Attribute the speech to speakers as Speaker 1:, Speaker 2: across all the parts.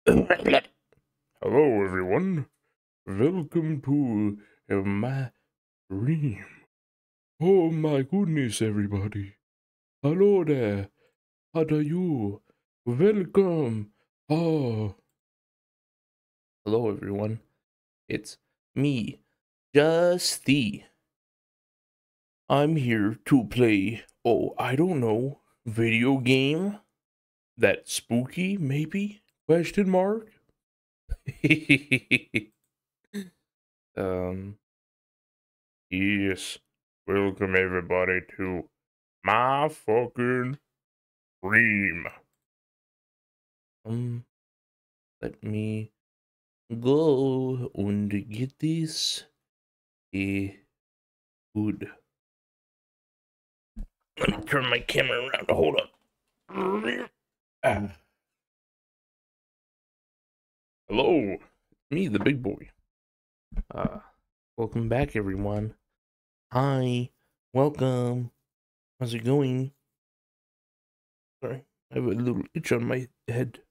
Speaker 1: Hello, everyone. Welcome to my stream. Oh my goodness, everybody. Hello there. How are you? Welcome. Oh, hello, everyone. It's me, Justy. I'm here to play. Oh, I don't know. Video game? That spooky, maybe? Question mark? um. Yes. Welcome everybody to my fucking stream. Um, Let me go and get this. Good. Let me turn my camera around. Hold up. Ah. Hello, me, the big boy. Uh, Welcome back, everyone. Hi, welcome. How's it going? Sorry, I have a little itch on my head.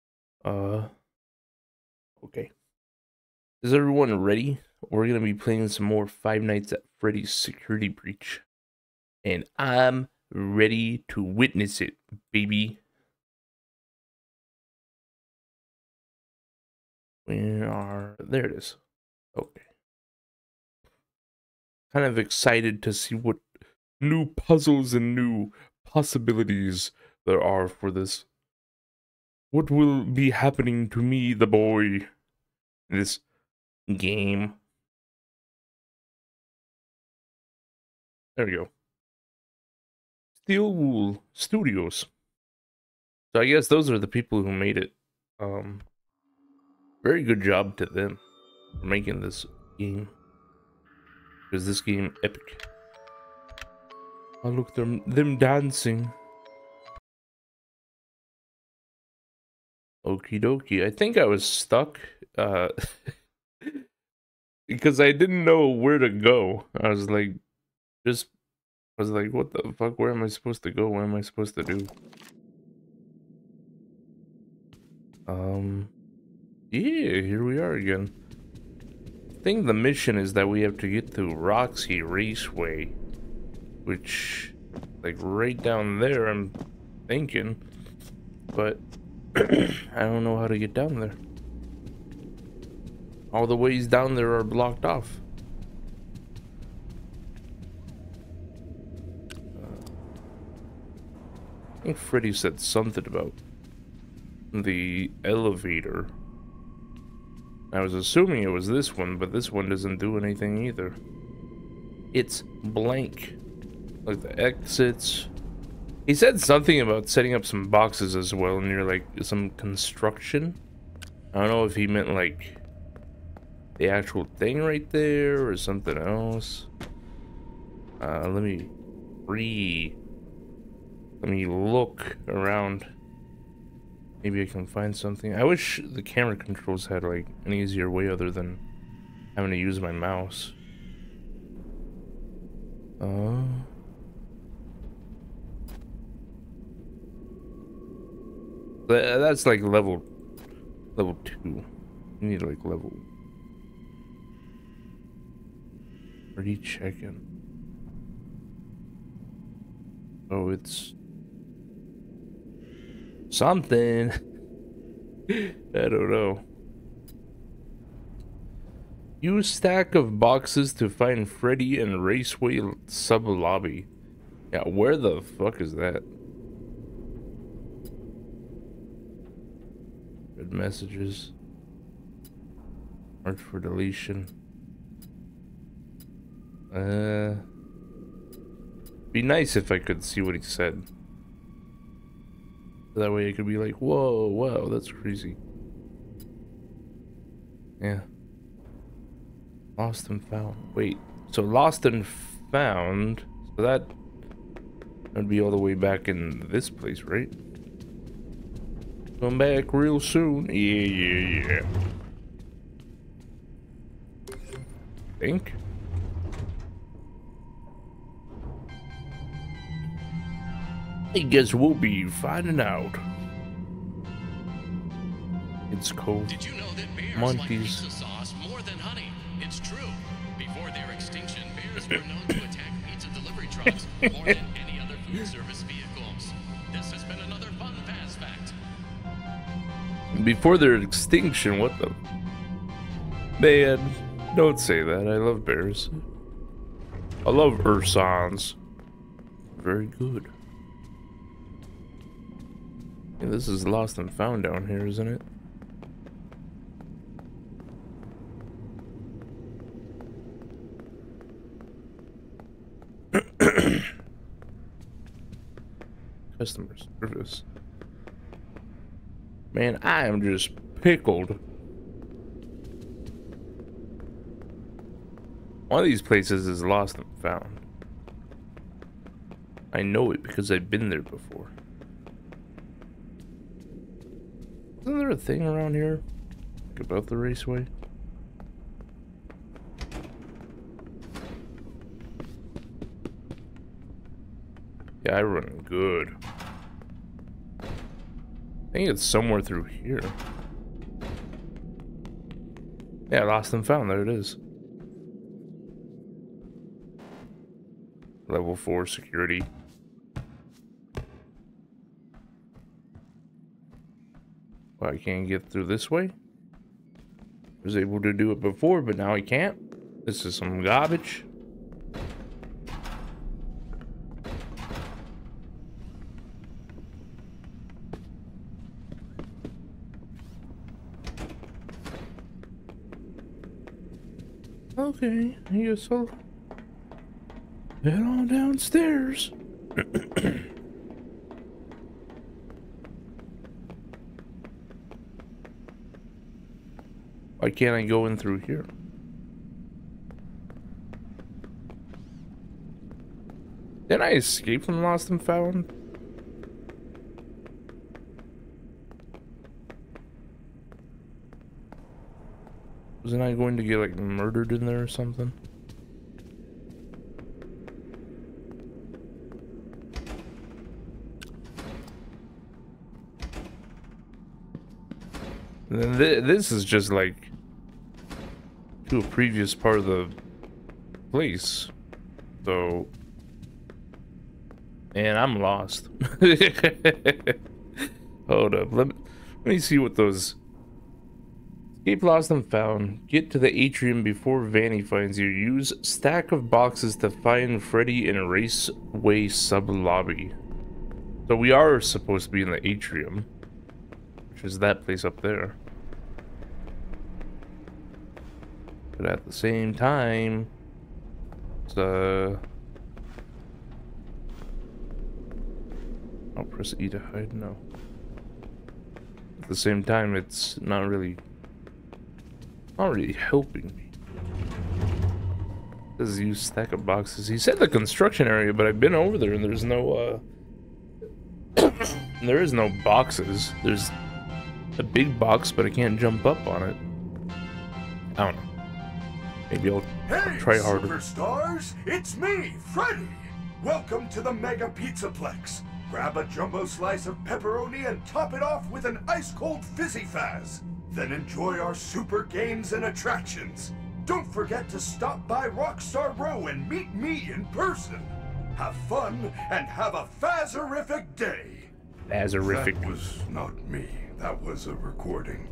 Speaker 1: Okay. Is everyone ready? We're gonna be playing some more Five Nights at Freddy's Security Breach. And I'm ready to witness it, baby. There it is. Okay. Kind of excited to see what new puzzles and new possibilities there are for this. What will be happening to me, the boy, in this game? There we go. Steel Wool Studios. So I guess those are the people who made it. Very good job to them for making this game. Because this game epic. Oh look, them dancing. Okie dokie. I think I was stuck. Because I didn't know where to go. I was like, what the fuck? Where am I supposed to go? What am I supposed to do? Yeah, here we are again. I think the mission is that we have to get to Roxy Raceway, which, like, right down there, I'm thinking, but I don't know how to get down there. All the ways down there are blocked off. I think Freddy said something about the elevator. I was assuming it was this one, but this one doesn't do anything either. It's blank. Like the exits. He said something about setting up some boxes as well near like some construction. I don't know if he meant like the actual thing right there or something else. Let me look around. Maybe I can find something. I wish the camera controls had like an easier way other than having to use my mouse. That's like level 2. You need like level. Already checking. Oh, it's something. I don't know. Use stack of boxes to find Freddy and Raceway sub lobby. Yeah, where the fuck is that? Red messages. Marked for deletion. Be nice if I could see what he said. That way I could be like, whoa, wow, that's crazy. Yeah. Lost and found. Wait, so lost and found. So that would be all the way back in this place, right? Come back real soon. Yeah. Think. I guess we'll be finding out. It's cold.
Speaker 2: Did you know that bears like
Speaker 1: Monkeys.
Speaker 2: pizza sauce more than honey? It's true. Before their extinction, bears were known to attack pizza delivery trucks more than any other food service vehicles. This has been another fun Faz fact.
Speaker 1: Before their extinction, what the? Man, don't say that. I love bears. I love ursons. Very good. Yeah, this is lost and found down here, isn't it? Customer service. Man, I am just pickled. One of these places is lost and found. I know it because I've been there before. Isn't there a thing around here about the raceway? Yeah, I run good. I think it's somewhere through here. Yeah, lost and found. There it is. Level 4 security. Well, I can't get through this way. I was able to do it before, but now I can't. This is some garbage. Okay, I guess I'll head on downstairs. Why can't I go in through here? Didn't I escape from Lost and Found? Wasn't I going to get like murdered in there or something? And then this is just like to a previous part of the place, so, and I'm lost. Hold up, let me see what those. Escape lost and found. Get to the atrium before Vanny finds you. Use stack of boxes to find Freddy in a raceway sub lobby. So we are supposed to be in the atrium, which is that place up there. But at the same time, it's I'll press E to hide. No. At the same time, it's not really helping me. This is use stack of boxes. He said the construction area, but I've been over there and there's no there is no boxes. There's a big box, but I can't jump up on it. I don't know. Maybe I'll try harder.
Speaker 3: Hey, superstars! It's me, Freddy! Welcome to the Mega Pizzaplex. Grab a jumbo slice of pepperoni and top it off with an ice-cold Fizzy Faz. Then enjoy our super games and attractions. Don't forget to stop by Rockstar Row and meet me in person. Have fun and have a Fazerific day.
Speaker 1: Fazerific.
Speaker 3: That was not me. That was a recording.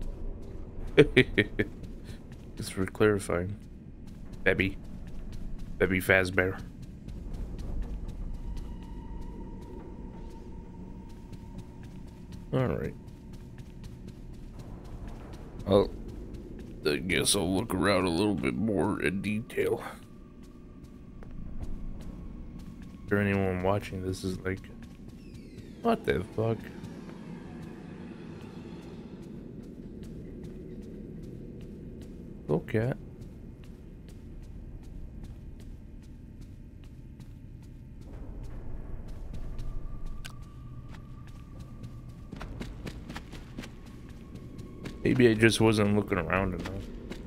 Speaker 1: Just for clarifying. Bebby Fazbear. Alright. I guess I'll look around a little bit more in detail. For anyone watching this is like, what the fuck? Okay. Maybe I just wasn't looking around enough.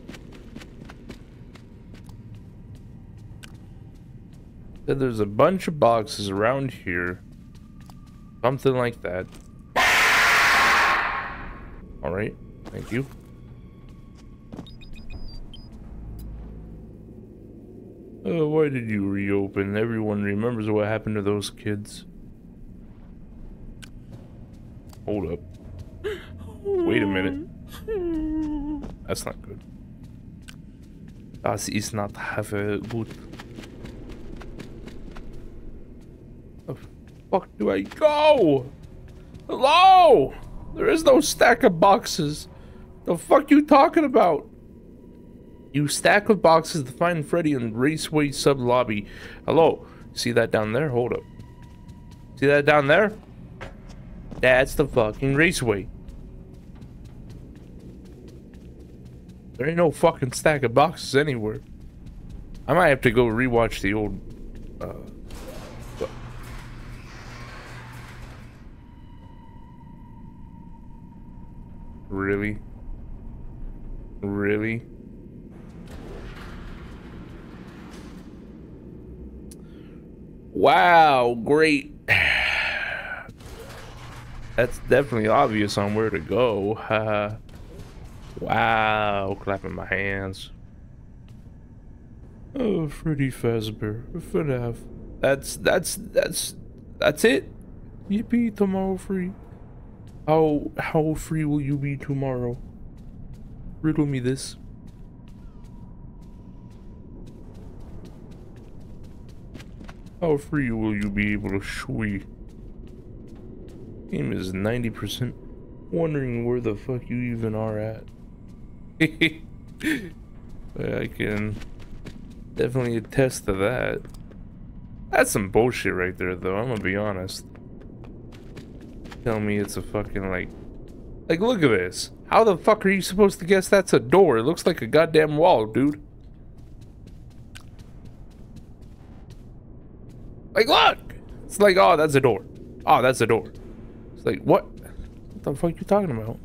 Speaker 1: Said there's a bunch of boxes around here. Something like that. Alright. Thank you. Why did you reopen? Everyone remembers what happened to those kids. Hold up. Wait a minute. That's not good. Das ist not have a good. The fuck do I go? Hello? There is no stack of boxes. The fuck you talking about? You stack of boxes to find Freddy in Raceway sub lobby. Hello? See that down there? Hold up. See that down there? That's the fucking Raceway. There ain't no fucking stack of boxes anywhere. I might have to go rewatch the old Really? Really? Wow, great. That's definitely obvious on where to go. Wow, clapping my hands. Oh, Freddy Fazbear, FNAF. That's it. Yippee, tomorrow free. How free will you be tomorrow? Riddle me this. How free will you be able to shwee? Game is 90%. Wondering where the fuck you even are at. I can definitely attest to that. That's some bullshit right there, though. I'm gonna be honest. Tell me it's a fucking like look at this. How the fuck are you supposed to guess that's a door? It looks like a goddamn wall, dude. Like, look! It's like, oh, that's a door. Oh, that's a door. It's like, what? What the fuck are you talking about?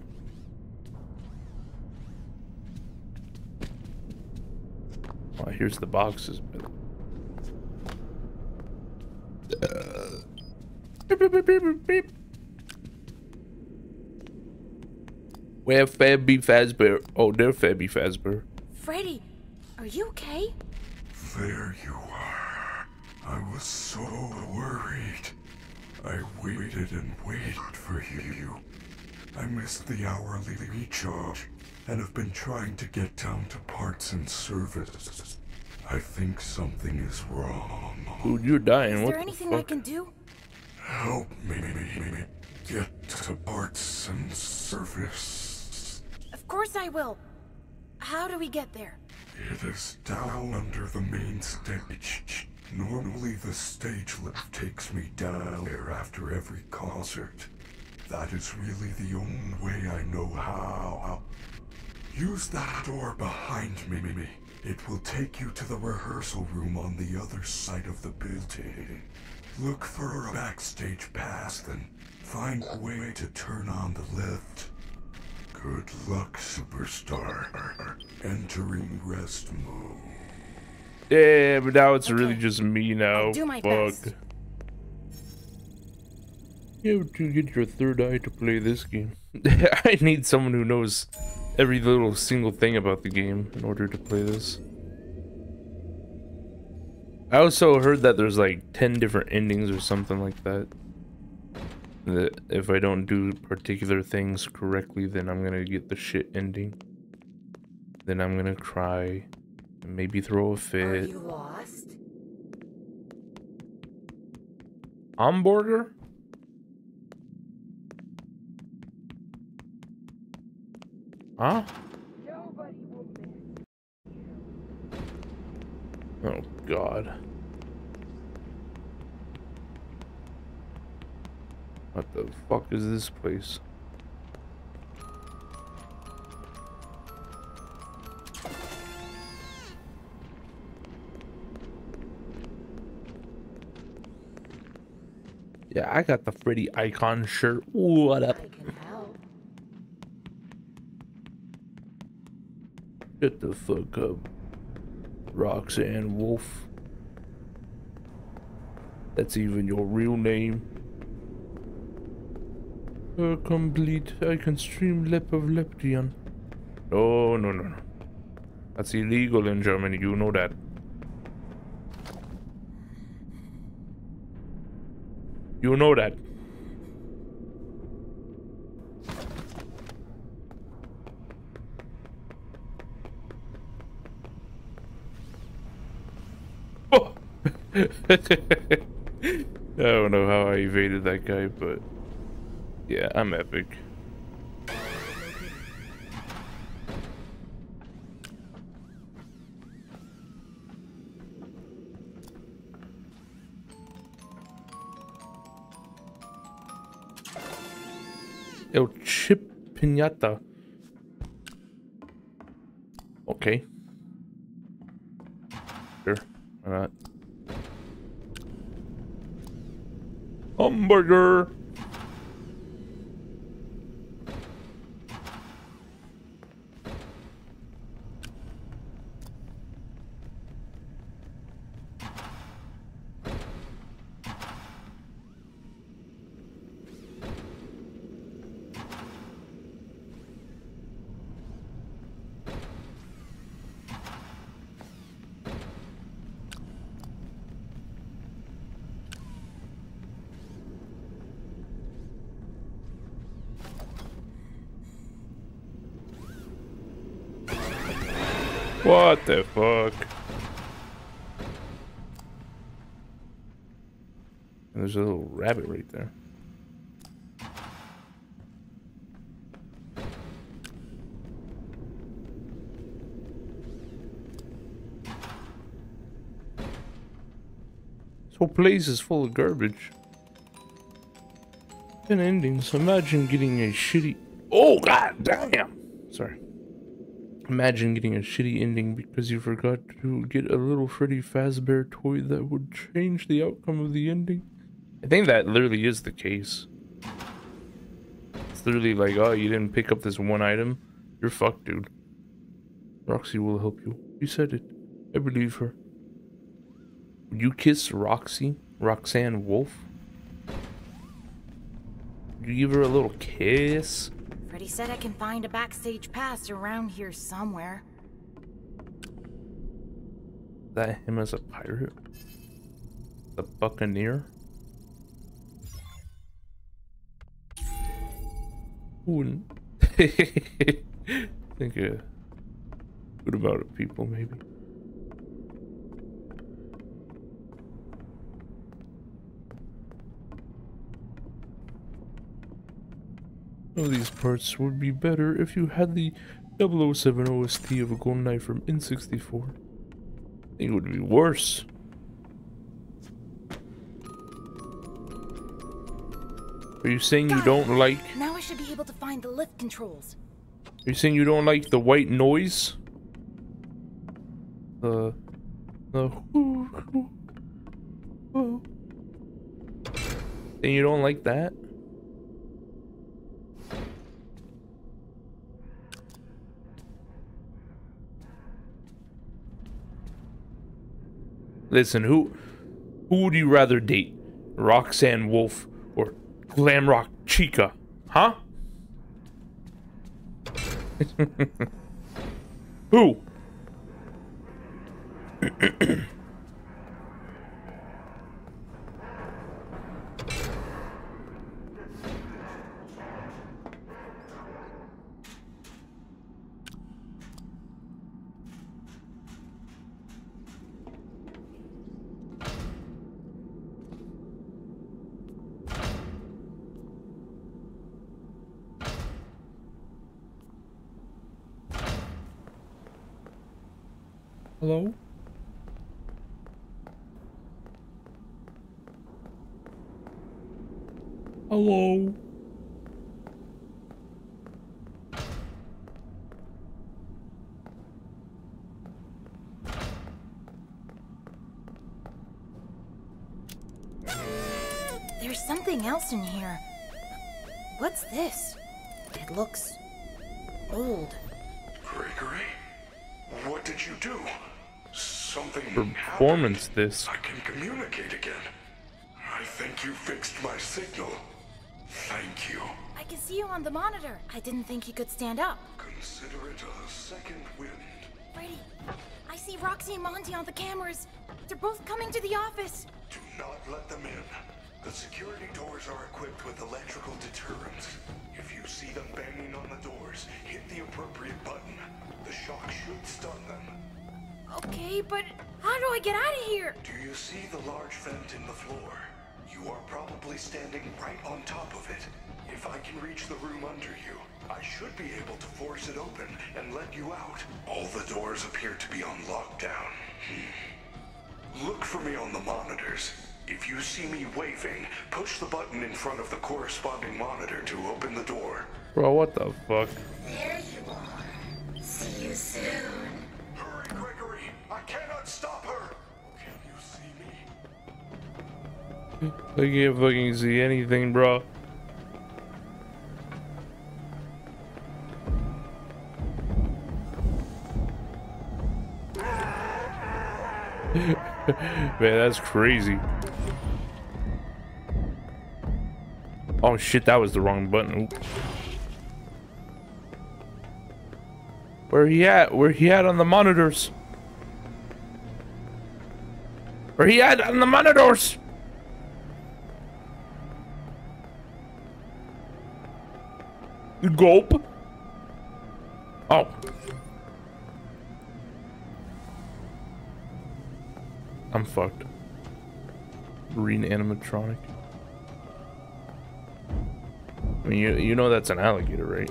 Speaker 1: Oh, here's the boxes. Beep, beep, beep, beep, beep. Where Fabby Fazbear? Oh, they're Fabby Fazbear.
Speaker 4: Freddy, are you okay?
Speaker 3: There you are. I was so worried. I waited and waited for you. I missed the hourly recharge and have been trying to get down to parts and service. I think something is wrong.
Speaker 1: Dude, you're dying.
Speaker 4: Is
Speaker 1: What
Speaker 4: there
Speaker 1: the
Speaker 4: anything
Speaker 1: fuck?
Speaker 4: I can do?
Speaker 3: Help me get to parts and service.
Speaker 4: Of course I will. How do we get there?
Speaker 3: It is down under the main stage. Normally the stage lift takes me down there after every concert. That is really the only way I know how. Use that door behind me. It will take you to the rehearsal room on the other side of the building. Look for a backstage pass, then find a way to turn on the lift. Good luck, superstar. Entering rest mode.
Speaker 1: Yeah, but now it's really
Speaker 4: Okay.
Speaker 1: just me now.
Speaker 4: I'll do my
Speaker 1: Fuck.
Speaker 4: best.
Speaker 1: You have to get your third eye to play this game. I need someone who knows every little single thing about the game in order to play this. I also heard that there's like 10 different endings or something like that. That if I don't do particular things correctly, then I'm gonna get the shit ending. Then I'm gonna cry. And maybe throw a
Speaker 4: Are
Speaker 1: fit.
Speaker 4: you lost?
Speaker 1: Hamburger? Huh? Oh god. What the fuck is this place? Yeah, I got the Freddy icon shirt. What up?
Speaker 4: I can help.
Speaker 1: Shut the fuck up, Roxanne Wolf. That's even your real name. Complete. I can stream Lep of Leption. No, no, no, no. That's illegal in Germany, you know that. You know that. Oh! I don't know how I evaded that guy, but yeah, I'm epic. El Chip Pinata. Okay. Sure. Why not? Hamburger. What the fuck? There's a little rabbit right there. This whole place is full of garbage. 10 endings. Imagine getting a shitty... Oh, god damn! Sorry. Imagine getting a shitty ending because you forgot to get a little Freddy Fazbear toy that would change the outcome of the ending. I think that literally is the case. It's literally like, oh, you didn't pick up this one item? You're fucked, dude. Roxy will help you. You said it. I believe her. Would you kiss Roxy? Roxanne Wolf? Would you give her a little kiss?
Speaker 4: Freddy said I can find a backstage pass around here somewhere.
Speaker 1: Is that him as a pirate? The Buccaneer? Wouldn't think good about it, people, maybe. Some of these parts would be better if you had the 007 OST of a GoldenEye from N64. I think it would be worse. Are you saying you don't like...
Speaker 4: Now I should be able to find the lift controls.
Speaker 1: Are you saying you don't like the white noise? The and you don't like that? Listen, who would you rather date? Roxanne Wolf or Glamrock Chica? Huh? Who? Hello? Hello?
Speaker 4: There's something else in here. What's this? It looks old.
Speaker 3: Gregory? What did you do? Something
Speaker 1: Performance
Speaker 3: happened.
Speaker 1: this.
Speaker 3: I can communicate again. I think you fixed my signal. Thank you.
Speaker 4: I can see you on the monitor. I didn't think you could stand up.
Speaker 3: Consider it a second wind.
Speaker 4: Freddy, I see Roxy and Monty on the cameras. They're both coming to the office.
Speaker 3: Do not let them in. The security doors are equipped with electrical deterrents. If you see them banging on the doors, hit the appropriate button. The shock should stun them.
Speaker 4: Okay, but how do I get out of here?
Speaker 3: Do you see the large vent in the floor? You are probably standing right on top of it. If I can reach the room under you, I should be able to force it open and let you out. All the doors appear to be on lockdown. Look for me on the monitors. If you see me waving, push the button in front of the corresponding monitor to open the door.
Speaker 1: Bro, what the fuck?
Speaker 4: There you are. See you soon.
Speaker 3: Hurry, Gregory! I cannot stop her! Can you see me?
Speaker 1: I can't fucking see anything, bro. Man, that's crazy. Oh shit, that was the wrong button. Oop. Where he at? Where he at on the monitors? Where he at on the monitors? Gulp. Oh. I'm fucked. Marine animatronic. I mean, you know that's an alligator, right?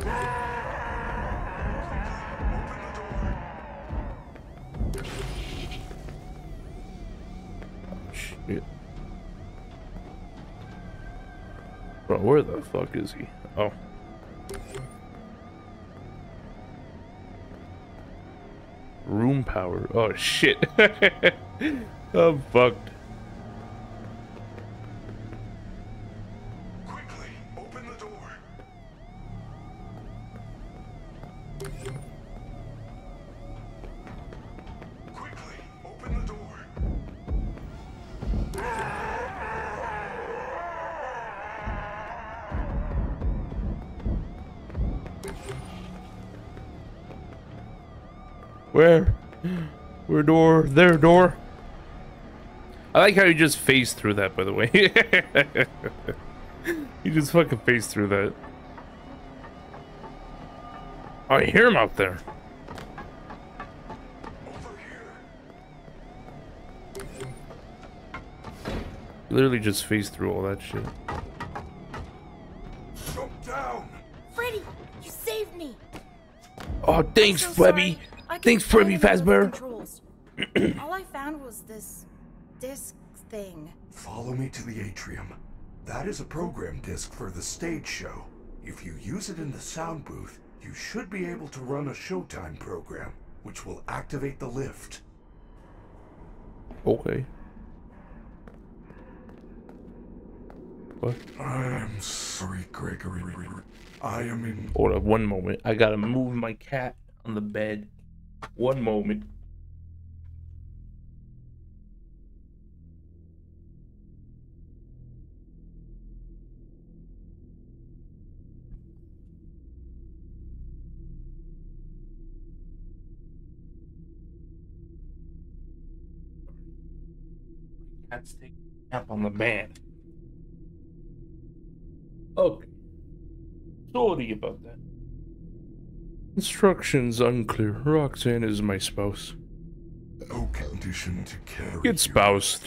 Speaker 1: Oh, shit. Bro, where the fuck is he? Oh. Room power. Oh, shit. I'm fucked.
Speaker 3: Quickly, open the door. Quickly, open the door.
Speaker 1: Where? Where door? There, door. I like how you just phased through that, by the way. You just fucking phased through that. Oh, I hear him out there.
Speaker 3: Over here.
Speaker 1: Literally just phased through all that shit.
Speaker 3: Jump down.
Speaker 4: Freddy, you saved me.
Speaker 1: Oh, thanks,
Speaker 4: So
Speaker 1: Frebby.
Speaker 4: sorry. I
Speaker 1: Thanks,
Speaker 4: couldn't
Speaker 1: Frebby
Speaker 4: find any of the
Speaker 1: Fazbear.
Speaker 4: controls. All I found was this disc thing.
Speaker 3: Follow me to the atrium. That is a program disc for the stage show. If you use it in the sound booth, you should be able to run a Showtime program, which will activate the lift.
Speaker 1: Okay. What?
Speaker 3: I'm sorry, Gregory. I am in...
Speaker 1: Hold up, one moment. I gotta move my cat on the bed. One moment. Cat's taking a nap on the bed. Okay. Sorry about that. Instructions unclear. Roxanne is my spouse.
Speaker 3: No condition to carry
Speaker 1: Get spoused.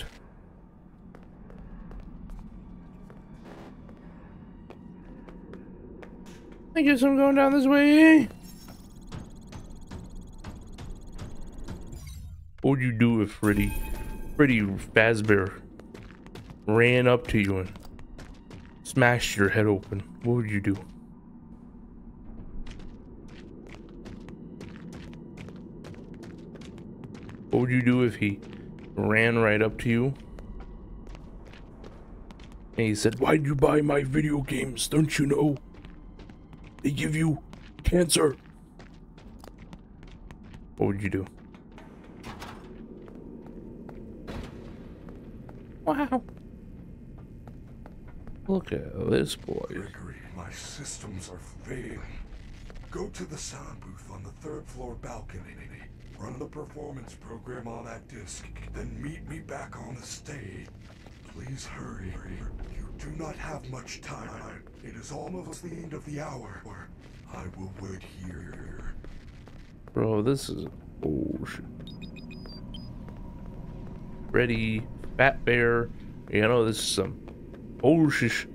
Speaker 1: I guess I'm going down this way. What would you do if Freddy Fazbear ran up to you and smashed your head open? What would you do? What would you do if he ran right up to you and he said, "Why'd you buy my video games? Don't you know they give you cancer?" What would you do? Wow. Look at this boy.
Speaker 3: Gregory, my systems are failing. Go to the sound booth on the third floor balcony. Run the performance program on that disc, then meet me back on the stage. Please hurry. You do not have much time. It is almost the end of the hour. I will wait here.
Speaker 1: Bro, this is... Oh, shit. Ready, Fat Bear. You know, this is some... Oh, shit.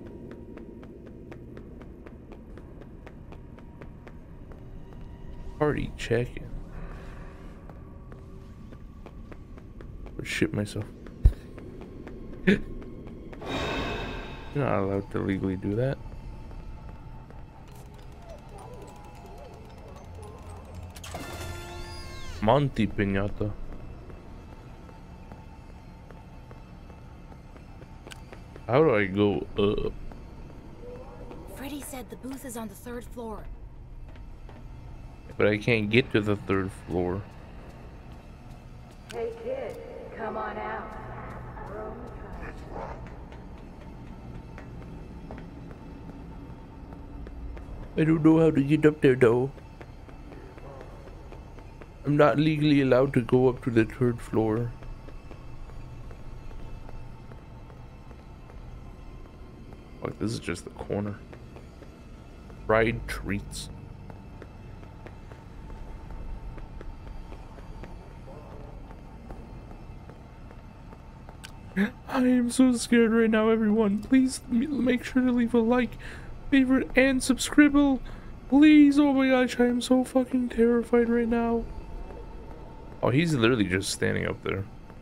Speaker 1: Party check-in. I shit myself. You're not allowed to legally do that. Monty Piñata. How do I go up?
Speaker 4: Freddy said the booth is on the third floor.
Speaker 1: But I can't get to the third floor.
Speaker 5: Hey kid, come on out.
Speaker 1: I don't know how to get up there though. I'm not legally allowed to go up to the third floor. Fuck, this is just the corner. Fried treats. I am so scared right now, everyone. Please make sure to leave a like, favorite, and subscribe. Please, oh my gosh, I am so fucking terrified right now. Oh, he's literally just standing up there.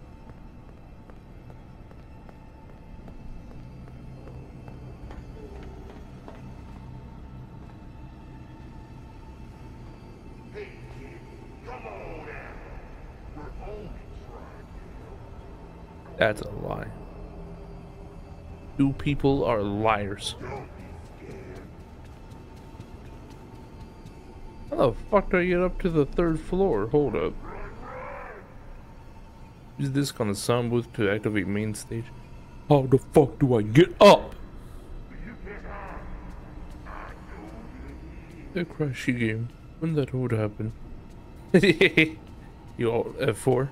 Speaker 1: That's a lie. You people are liars. How the fuck do I get up to the third floor? Hold up. Use disc on the sound booth to activate main stage. How the fuck do I get up? The crashy game. When that would happen. You all F4?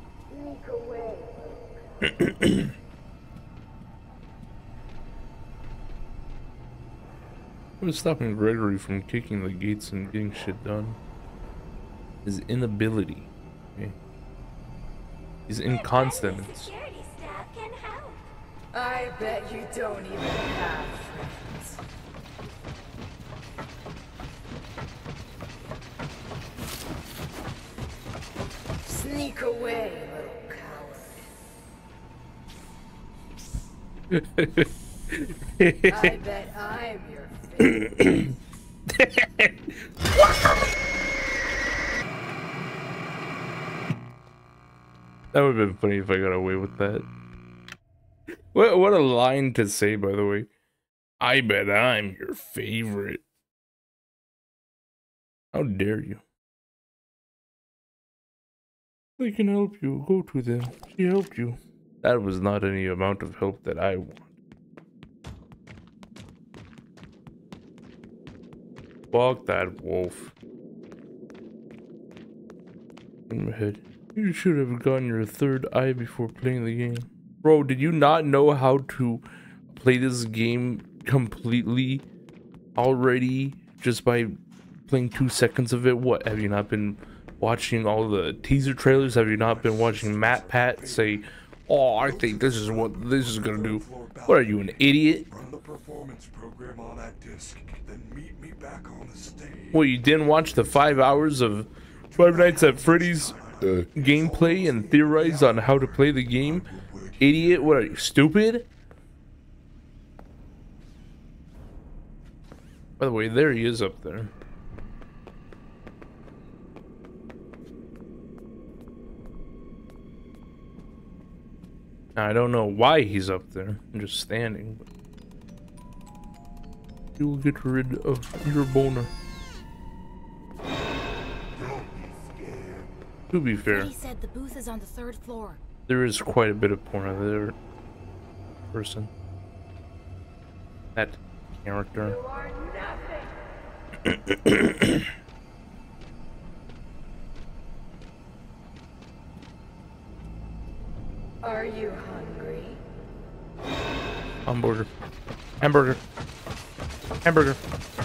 Speaker 1: What is stopping Gregory from kicking the gates and getting shit done? His inability. Okay. His incontinence.
Speaker 5: Security staff can help. I bet you don't even have friends. Sneak away, little coward. I bet I'm your favorite.
Speaker 1: That would have been funny if I got away with that. What a line to say, by the way. I bet I'm your favorite. How dare you? They can help you. Go to them. She helped you. That was not any amount of help that I want. Fuck that wolf. In my head. You should have gotten your third eye before playing the game. Bro, did you not know how to play this game completely already just by playing 2 seconds of it? What, have you not been watching all the teaser trailers? Have you not been watching MatPat say, oh, I think this is what this is gonna do? What are you, an idiot?
Speaker 3: Run the performance program on that disc, then meet me back on the stage.
Speaker 1: Well, you didn't watch the 5 hours of Five Nights at Freddy's gameplay and theorize on how to play the game? Idiot, what are you, stupid? By the way, there he is up there. Now, I don't know why he's up there. I'm just standing. But you will get rid of your boner. To be fair,
Speaker 4: Freddy said the booth is on the third floor.
Speaker 1: there is quite a bit of porn out there. Person. That character.
Speaker 5: You are nothing. Are you hungry?
Speaker 1: Hamburger. Hamburger. Hamburger.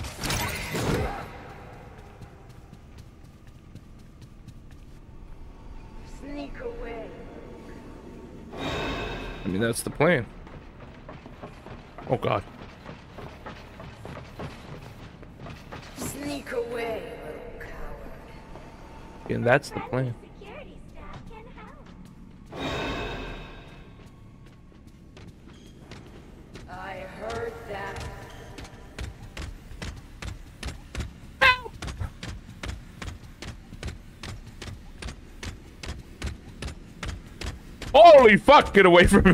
Speaker 5: Sneak away.
Speaker 1: I mean, that's the plan. Oh, God.
Speaker 5: Sneak away, little coward.
Speaker 1: And that's the plan.
Speaker 5: Security staff can help. I heard that.
Speaker 1: Holy fuck, get away from me.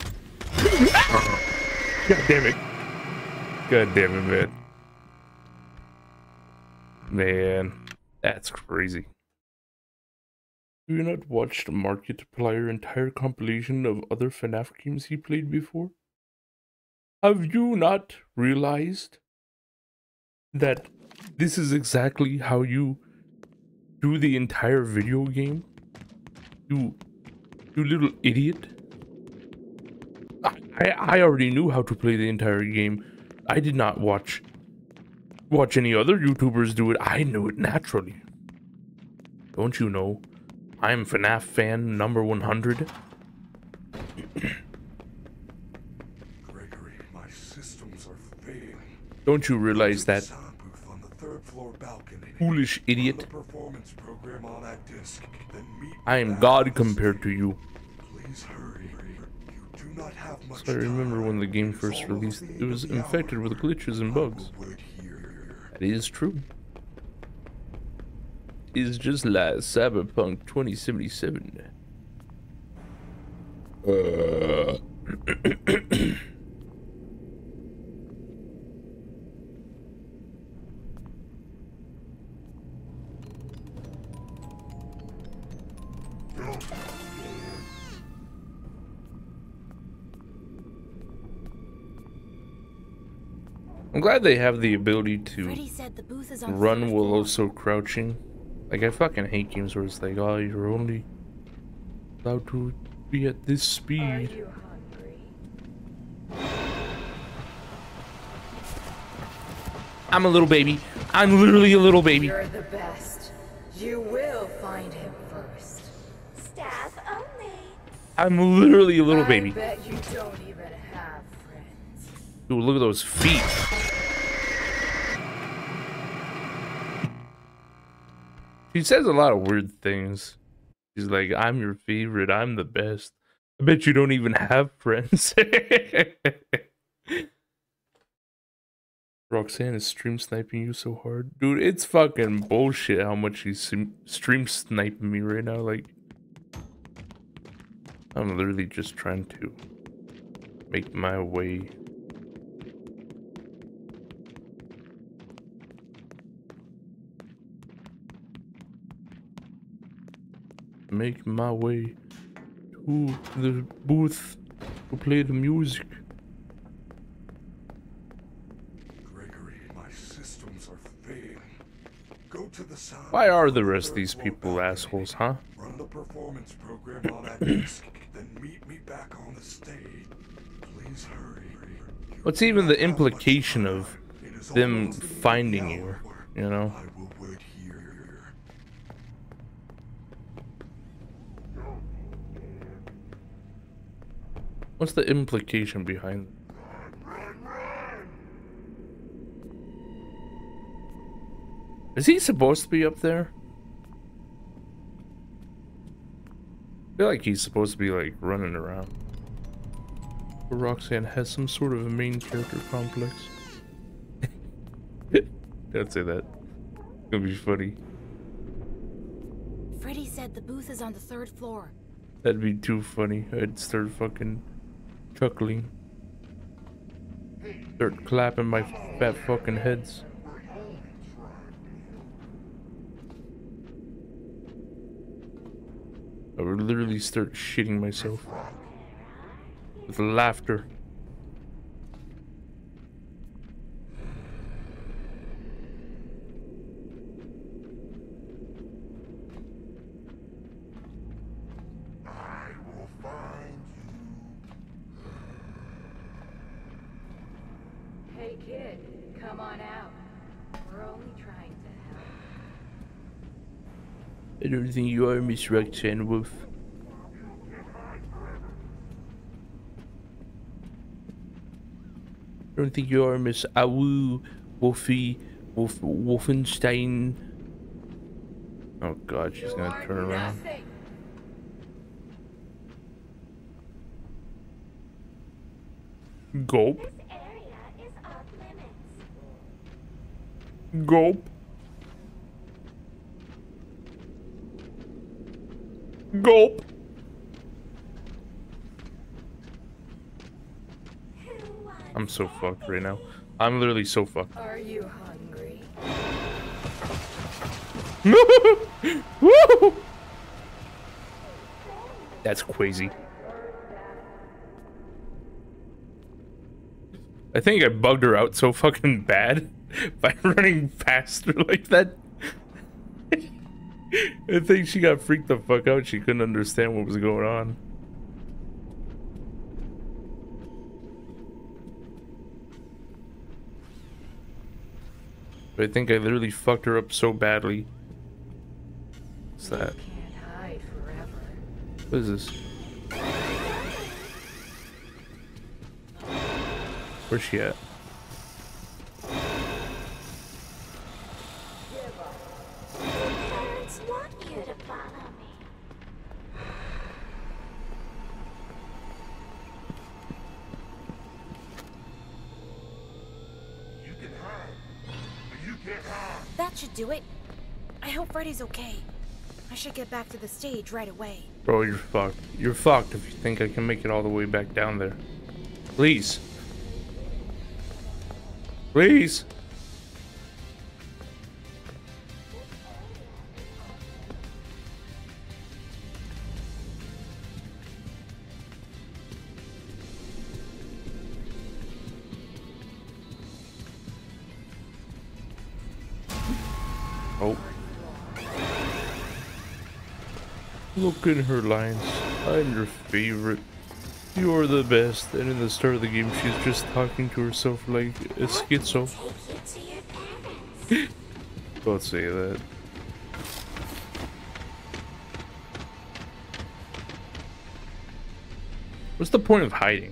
Speaker 1: God damn it. God damn it, man. Man, that's crazy. Do you not watch the Markiplier entire compilation of other FNAF games he played before? Have you not realized that this is exactly how you do the entire video game? You little idiot. I already knew how to play the entire game. I did not watch any other YouTubers do it. I knew it naturally. Don't you know? I'm FNAF fan number 100.
Speaker 3: Gregory, my systems are failing.
Speaker 1: Don't you realize that,
Speaker 3: Sound booth on the third floor balcony.
Speaker 1: foolish idiot?
Speaker 3: Run the performance program on that disc, then meet
Speaker 1: I am
Speaker 3: back
Speaker 1: God
Speaker 3: on the
Speaker 1: compared
Speaker 3: stage.
Speaker 1: to you.
Speaker 3: Please hurry. You do not have much
Speaker 1: So I remember
Speaker 3: time.
Speaker 1: when the game
Speaker 3: It is
Speaker 1: first
Speaker 3: almost
Speaker 1: released,
Speaker 3: the
Speaker 1: it
Speaker 3: end
Speaker 1: was
Speaker 3: of the
Speaker 1: infected
Speaker 3: hour.
Speaker 1: with glitches and
Speaker 3: I
Speaker 1: bugs.
Speaker 3: will wait here.
Speaker 1: That is true. It's just like Cyberpunk 2077. I'm glad they have the ability to
Speaker 4: Freddy said the booth is on the
Speaker 1: run
Speaker 4: third
Speaker 1: while
Speaker 4: floor.
Speaker 1: also crouching. Like, I fucking hate games where it's like, oh, you're only allowed to be at this
Speaker 5: Are
Speaker 1: speed.
Speaker 5: you hungry?
Speaker 1: I'm a little baby. I'm literally a little baby.
Speaker 5: You're the best. You will find him first.
Speaker 4: Staff only.
Speaker 1: I'm literally a little
Speaker 5: I
Speaker 1: baby.
Speaker 5: bet you don't even have friends.
Speaker 1: Dude, look at those feet. She says a lot of weird things. She's like, I'm your favorite. I'm the best. I bet you don't even have friends. Roxanne is stream sniping you so hard. Dude, it's fucking bullshit how much she's stream sniping me right now. Like, I'm literally just trying to make my way. Make my way to the booth to play the music.
Speaker 3: Gregory, my systems are failing. Go to the sound.
Speaker 1: Why are the
Speaker 3: booth on
Speaker 1: rest of
Speaker 3: third
Speaker 1: these
Speaker 3: floor
Speaker 1: people
Speaker 3: balcony.
Speaker 1: assholes, huh?
Speaker 3: Run the performance program on that disc, then meet me back on the stage. Please hurry. You
Speaker 1: What's
Speaker 3: do
Speaker 1: even
Speaker 3: not
Speaker 1: the
Speaker 3: have much
Speaker 1: implication
Speaker 3: time.
Speaker 1: of
Speaker 3: It is
Speaker 1: them
Speaker 3: almost the end of the
Speaker 1: finding you,
Speaker 3: hour.
Speaker 1: you know?
Speaker 3: I will wait here.
Speaker 1: What's the implication behind it? Is he supposed to be up there? I feel like he's supposed to be like running around. But Roxanne has some sort of a main character complex. Don't say that. It's gonna be funny.
Speaker 4: Freddy said the booth is on the third floor.
Speaker 1: That'd be too funny. I'd start fucking chuckling. Start clapping my fat fucking heads. I would literally start shitting myself with laughter.
Speaker 5: kid. Come on out. We're only trying to help.
Speaker 1: I don't think you are Miss Roxanne Wolf. I don't think you are Miss Awu Wolfenstein. Oh god, she's gonna turn around.
Speaker 5: Nothing.
Speaker 1: Gulp.
Speaker 6: This area is off limits.
Speaker 1: Gulp. Gulp.
Speaker 6: Who wants
Speaker 1: I'm so fucked right now. I'm literally so fucked.
Speaker 5: Are you hungry?
Speaker 1: Woo! That's crazy. I think I bugged her out so fucking bad by running past her like that. I think she got freaked the fuck out. She couldn't understand what was going on. But I think I literally fucked her up so badly. What's that?
Speaker 5: Can't hide forever.
Speaker 1: What is this? Where's she at?
Speaker 6: parents want you to follow me?
Speaker 3: You can hide, but you can't hide.
Speaker 4: That should do it. I hope Freddy's okay. I should get back to the stage right away.
Speaker 1: Bro, you're fucked. You're fucked if you think I can make it all the way back down there. Please. Please. Oh. Look at her lines. I'm your favorite. You're the best. And in the start of the game, she's just talking to herself like a schizo.
Speaker 6: Take you to your parents.
Speaker 1: Don't say that. What's the point of hiding?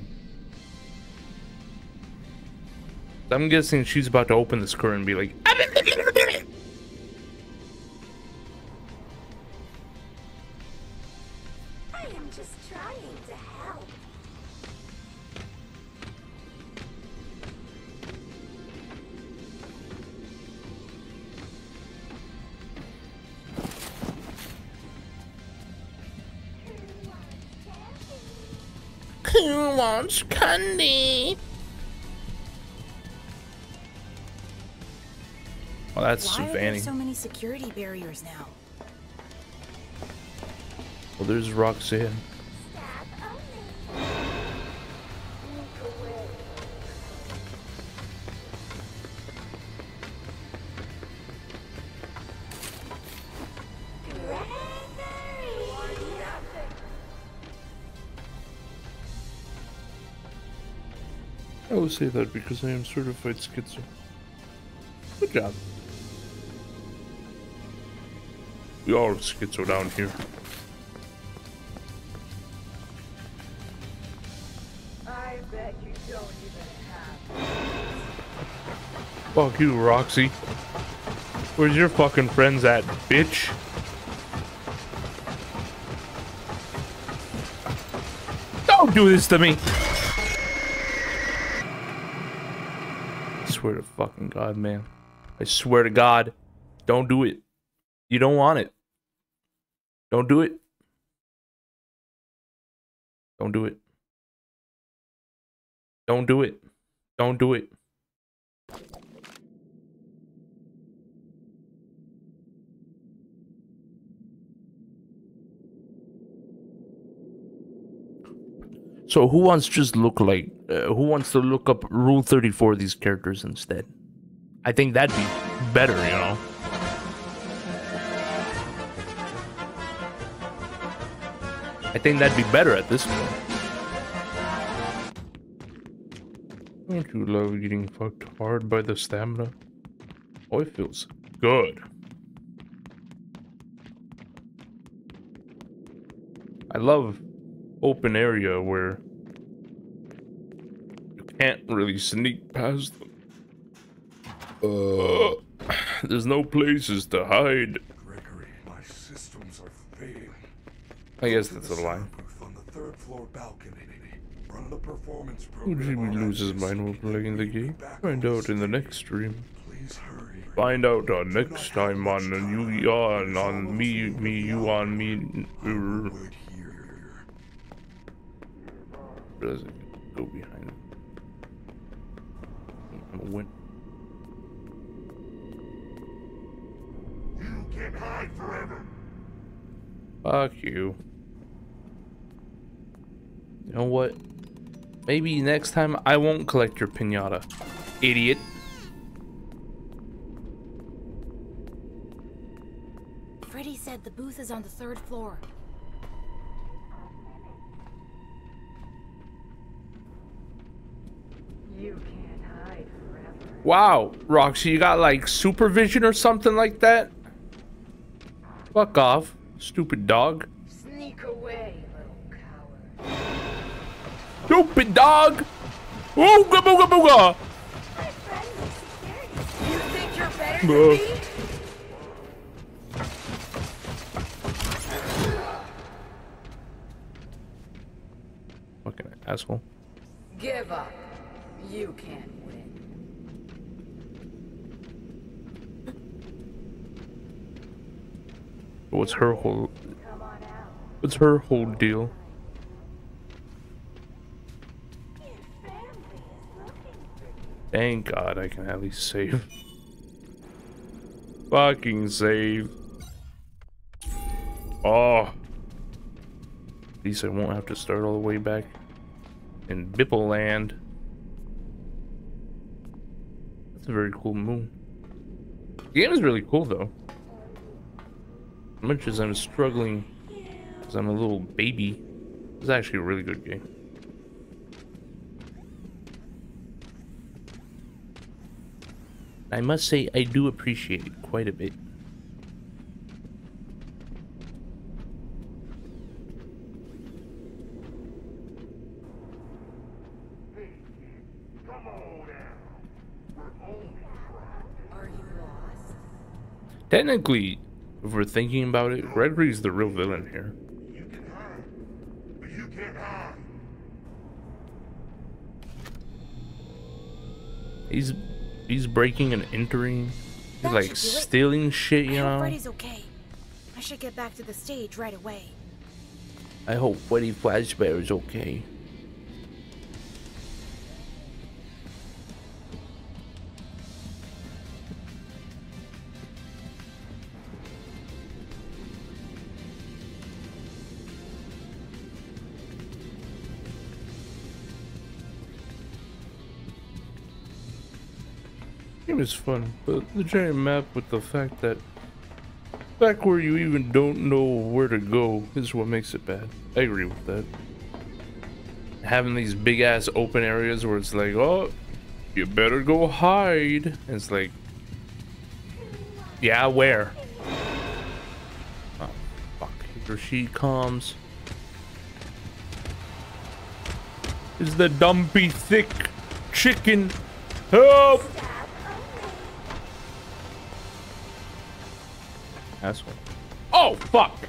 Speaker 1: I'm guessing she's about to open this curtain and be like,
Speaker 6: I am just trying to help.
Speaker 1: Who wants candy? Oh, that's
Speaker 4: Why are there
Speaker 1: Vanny.
Speaker 4: so many security barriers now?
Speaker 1: Well, there's Roxanne.
Speaker 6: Stab only.
Speaker 1: I will say that because I am certified schizo. Good job. We all schizo down here.
Speaker 5: I bet you don't even have.
Speaker 1: Fuck you, Roxy. Where's your fucking friends at, bitch? Don't do this to me! I swear to fucking God, man. I swear to God. Don't do it. You don't want it. Don't do it. Don't do it. Don't do it. Don't do it. So who wants to just look like, who wants to look up Rule 34 of these characters instead? I think that'd be better, you know? I think that'd be better at this point. Don't you love getting fucked hard by the stamina? Oh, it feels good. I love open area where you can't really sneak past them. There's no places to hide.
Speaker 3: Gregory, my systems are failing.
Speaker 1: I guess
Speaker 3: Go to
Speaker 1: that's
Speaker 3: the
Speaker 1: a lie.
Speaker 3: sound booth on the 3rd floor balcony. Run the performance
Speaker 1: Would
Speaker 3: program.
Speaker 1: Jimmy
Speaker 3: on
Speaker 1: lose his
Speaker 3: Atlas.
Speaker 1: mind while playing the game? Find out in the next stream.
Speaker 3: Please hurry.
Speaker 1: Find out next time on you on me, you on me.
Speaker 3: Would here.
Speaker 1: Does it go behind him? I'm gonna win.
Speaker 3: You can't hide forever.
Speaker 1: Fuck you. You know what? Maybe next time I won't collect your pinata, idiot.
Speaker 4: Freddy said the booth is on the 3rd floor.
Speaker 5: You can't hide forever.
Speaker 1: Wow, Roxy, you got like supervision or something like that? Fuck off, stupid dog.
Speaker 5: Sneak away, little coward.
Speaker 1: Stupid dog! Ooga booga booga!
Speaker 6: My friend is security.
Speaker 5: You think you're better than me?
Speaker 1: Fucking asshole.
Speaker 5: Give up. You can't win.
Speaker 1: What's her whole
Speaker 5: Come on out.
Speaker 1: what's her whole deal?
Speaker 6: Your family is looking for you.
Speaker 1: Thank God I can at least save. Fucking save. Oh. At least I won't have to start all the way back in Bipple Land. That's a very cool moon. The game is really cool though. As much as I'm struggling because I'm a little baby, it's actually a really good game. I must say, I do appreciate it quite a bit.
Speaker 5: Are you lost?
Speaker 1: Technically, if we're thinking about it, Gregory's the real villain here.
Speaker 3: You can hide, but you can't hide.
Speaker 1: He's breaking and entering. He's
Speaker 4: That
Speaker 1: like
Speaker 4: should do it.
Speaker 1: stealing shit, you
Speaker 4: I hope
Speaker 1: know?
Speaker 4: Freddy's okay. I should get back to the stage right away.
Speaker 1: I hope Freddy Fazbear is okay. Game is fun, but the giant map with the fact that back where you even don't know where to go is what makes it bad. I agree with that. Having these big ass open areas where it's like, oh, you better go hide. And it's like, yeah, where? Oh, fuck. Here she comes. Is the dumpy thick chicken? Help! Asshole. Oh, fuck!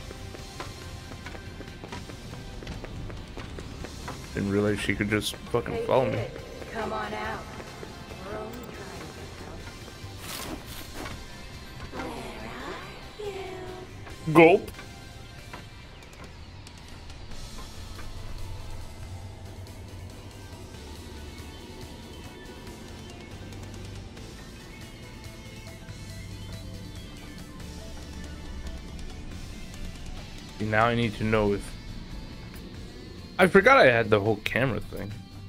Speaker 1: Didn't realize she could just fucking
Speaker 5: Hey,
Speaker 1: follow me.
Speaker 5: kid, come on out. We're only trying to help.
Speaker 1: Gulp. Now I need to know if... I forgot I had the whole camera thing.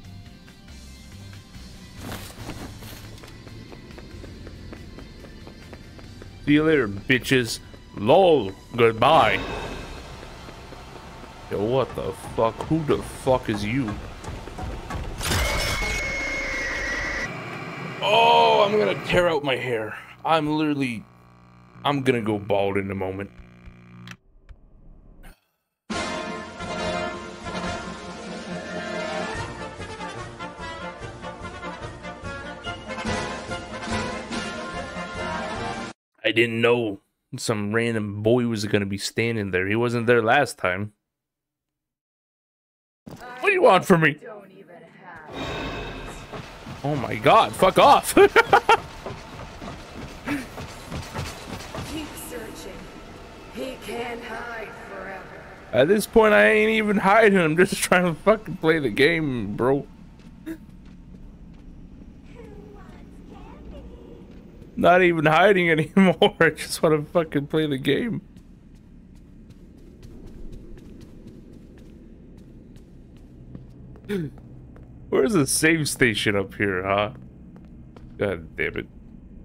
Speaker 1: See you later, bitches. LOL. Goodbye. Yo, what the fuck? Who the fuck is you? Oh, I'm gonna tear out my hair. I'm gonna go bald in a moment. I didn't know some random boy was gonna be standing there. He wasn't there last time. What do you want from me?
Speaker 5: Don't even have.
Speaker 1: Oh my god, fuck off!
Speaker 5: Keep searching. He can't hide forever.
Speaker 1: At this point, I ain't even hiding. I'm just trying to fucking play the game, bro. Not even hiding anymore. I just want to fucking play the game. Where's the save station up here, huh? God damn it.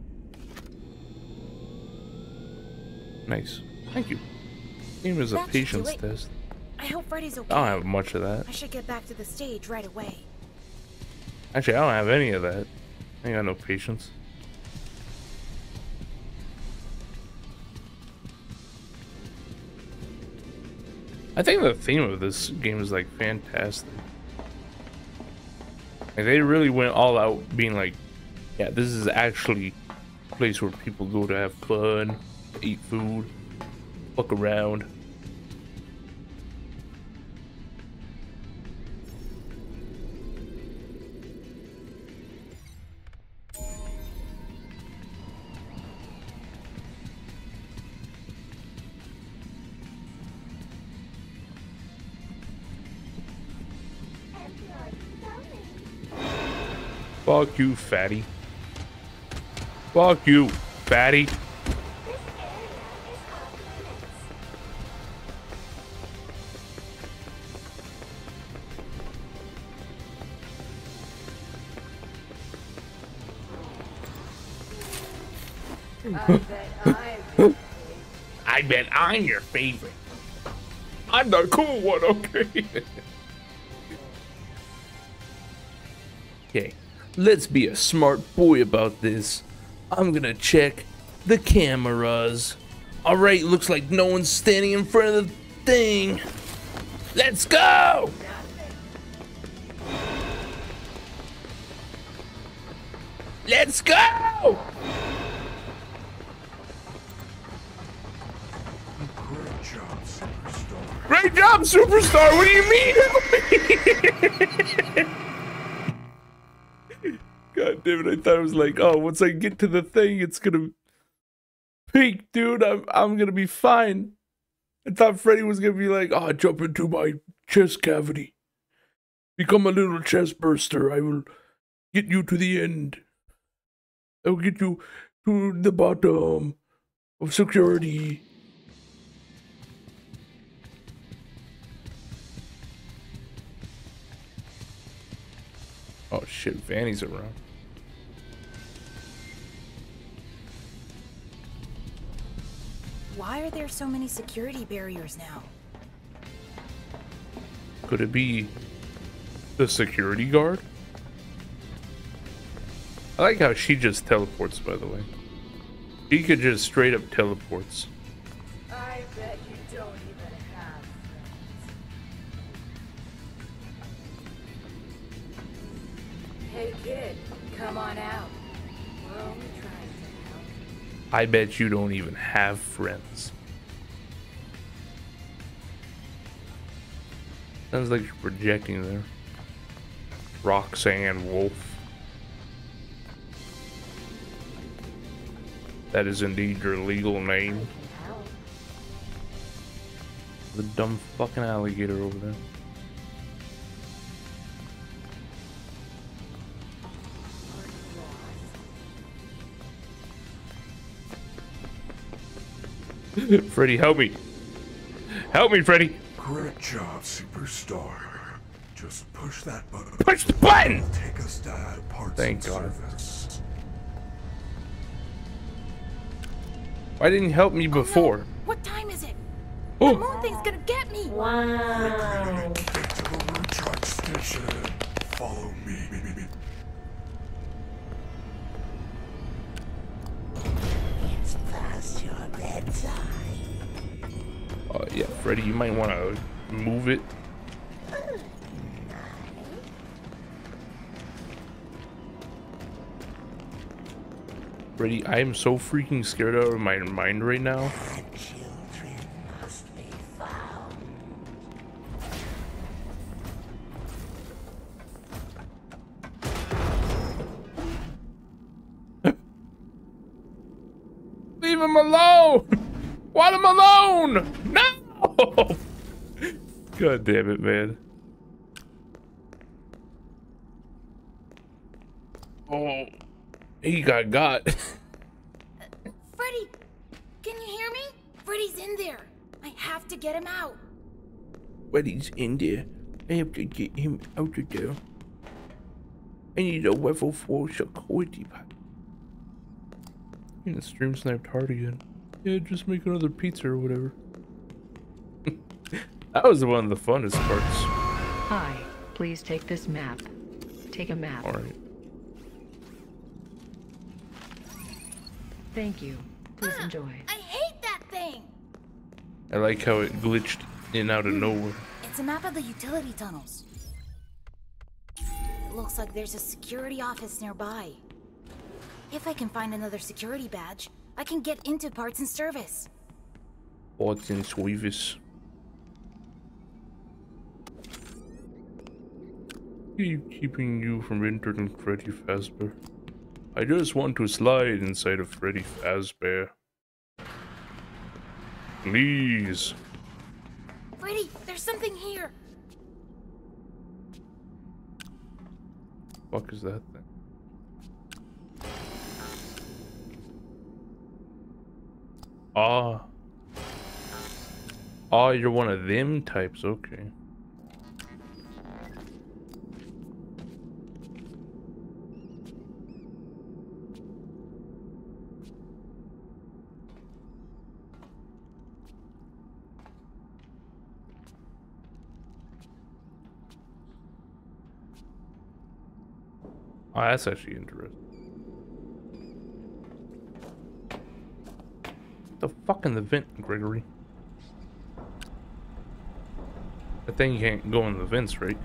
Speaker 1: Nice. Thank you. Game is a
Speaker 4: That should
Speaker 1: patience
Speaker 4: do it.
Speaker 1: test.
Speaker 4: I hope Freddy's okay.
Speaker 1: I don't have much of that.
Speaker 4: I should get back to the stage right away.
Speaker 1: Actually, I don't have any of that. I ain't got no patience. I think the theme of this game is like fantastic. Like they really went all out being like, yeah, this is actually a place where people go to have fun, eat food, fuck around. Fuck you, fatty. Fuck you, fatty. I bet I'm your favorite. I'm the cool one, okay? Okay, let's be a smart boy about this. I'm gonna check the cameras. Alright, looks like no one's standing in front of the thing. Let's go! Let's go! Great job, superstar! What do you mean? God damn it, I thought it was like, oh, once I get to the thing, it's gonna peak, dude. I'm gonna be fine. I thought Freddy was gonna be like, oh, jump into my chest cavity. Become a little chest burster. I will get you to the end. I will get you to the bottom of security. Oh shit, Vanny's around.
Speaker 4: Why are there so many security barriers now?
Speaker 1: Could it be the security guard? I like how she just teleports, by the way. She could just straight up teleports.
Speaker 5: I bet you don't even have friends. Hey kid, come on out. We're only trying to help.
Speaker 1: I bet you don't even have friends. Sounds like you're projecting there. Roxanne Wolf. That is indeed your legal name. The dumb fucking alligator over there. Freddy, help me. Help me, Freddy.
Speaker 3: Great job, superstar. Just push that button.
Speaker 1: Push the button!
Speaker 3: Take us down to parts
Speaker 1: Thank
Speaker 3: and
Speaker 1: God.
Speaker 3: service.
Speaker 1: Why didn't you help me before?
Speaker 4: What time is it?
Speaker 1: Oh.
Speaker 4: The moon thing's gonna get me!
Speaker 6: Wow.
Speaker 3: Get to the recharge station. Follow me.
Speaker 7: past your bedtime.
Speaker 1: Yeah, Freddy, you might want to move it. Freddy, I am so freaking scared out of my mind right now.
Speaker 7: Children must be found.
Speaker 1: Leave him alone! Want him alone! No! God damn it, man. Oh, he got.
Speaker 4: Freddy, can you hear me? Freddy's in there. I have to get him out.
Speaker 1: Freddy's in there. I have to get him out of there. I need a level 4 security pack. I'm gonna stream sniped hard again. Yeah, just make another pizza or whatever. That was one of the funnest parts.
Speaker 8: Hi, please take this map. Take a map.
Speaker 1: Alright.
Speaker 8: Thank you. Please enjoy.
Speaker 4: I hate that thing.
Speaker 1: I like how it glitched in out of nowhere.
Speaker 4: It's a map of the utility tunnels. It looks like there's a security office nearby. If I can find another security badge, I can get into parts and service.
Speaker 1: Parts and service. Keeping you from entering Freddy Fazbear. I just want to slide inside of Freddy Fazbear. Please.
Speaker 4: Freddy, there's something here.
Speaker 1: Fuck is that thing? Ah. Oh, you're one of them types, okay. Oh, that's actually interesting. The fuck in the vent, Gregory? That thing can't go in the vents, right?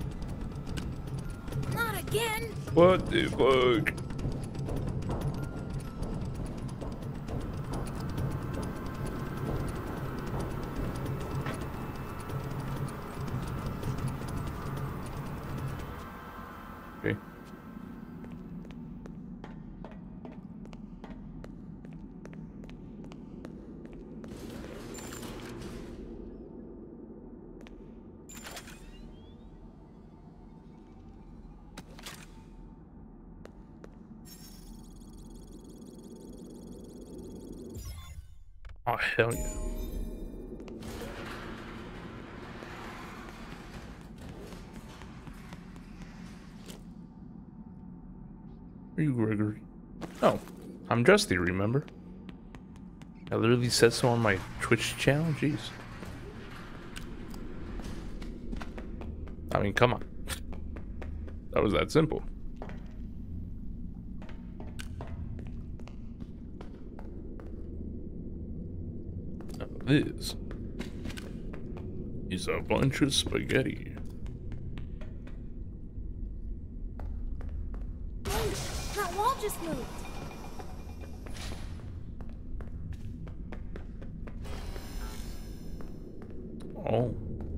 Speaker 4: Not again.
Speaker 1: What the fuck? Okay. Oh, hell yeah. Are you Gregory? Oh, I'm Justy, remember? I literally said so on my Twitch channel, jeez. I mean, come on. That was that simple. This is a bunch of spaghetti.
Speaker 4: Hey, that wall just moved.
Speaker 1: Oh.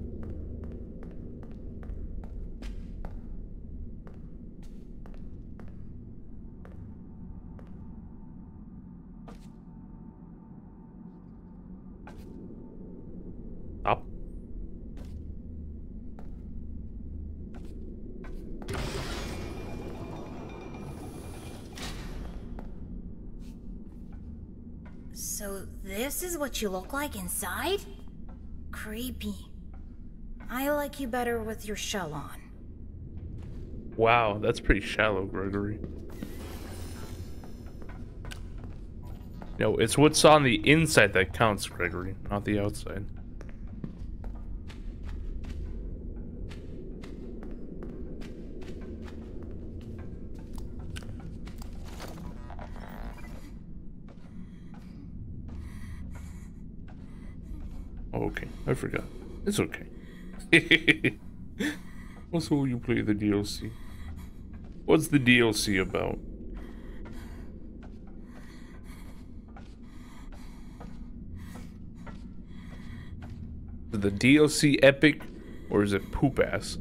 Speaker 1: Up.
Speaker 4: So this is what you look like inside? Creepy. I like you better with your shell on.
Speaker 1: Wow, that's pretty shallow, Gregory. No, it's what's on the inside that counts, Gregory, not the outside. Oh, okay, I forgot. It's okay. Also, will you play the DLC? What's the DLC about? Is the DLC epic, or is it poop ass?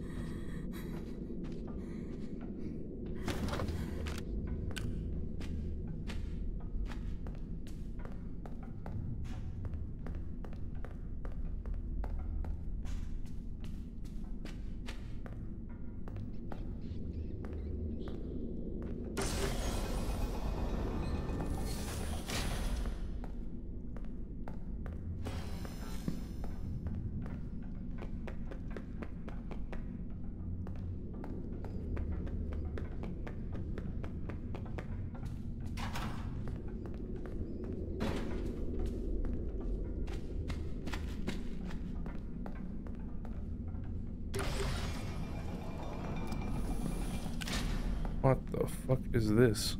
Speaker 1: What the fuck is this?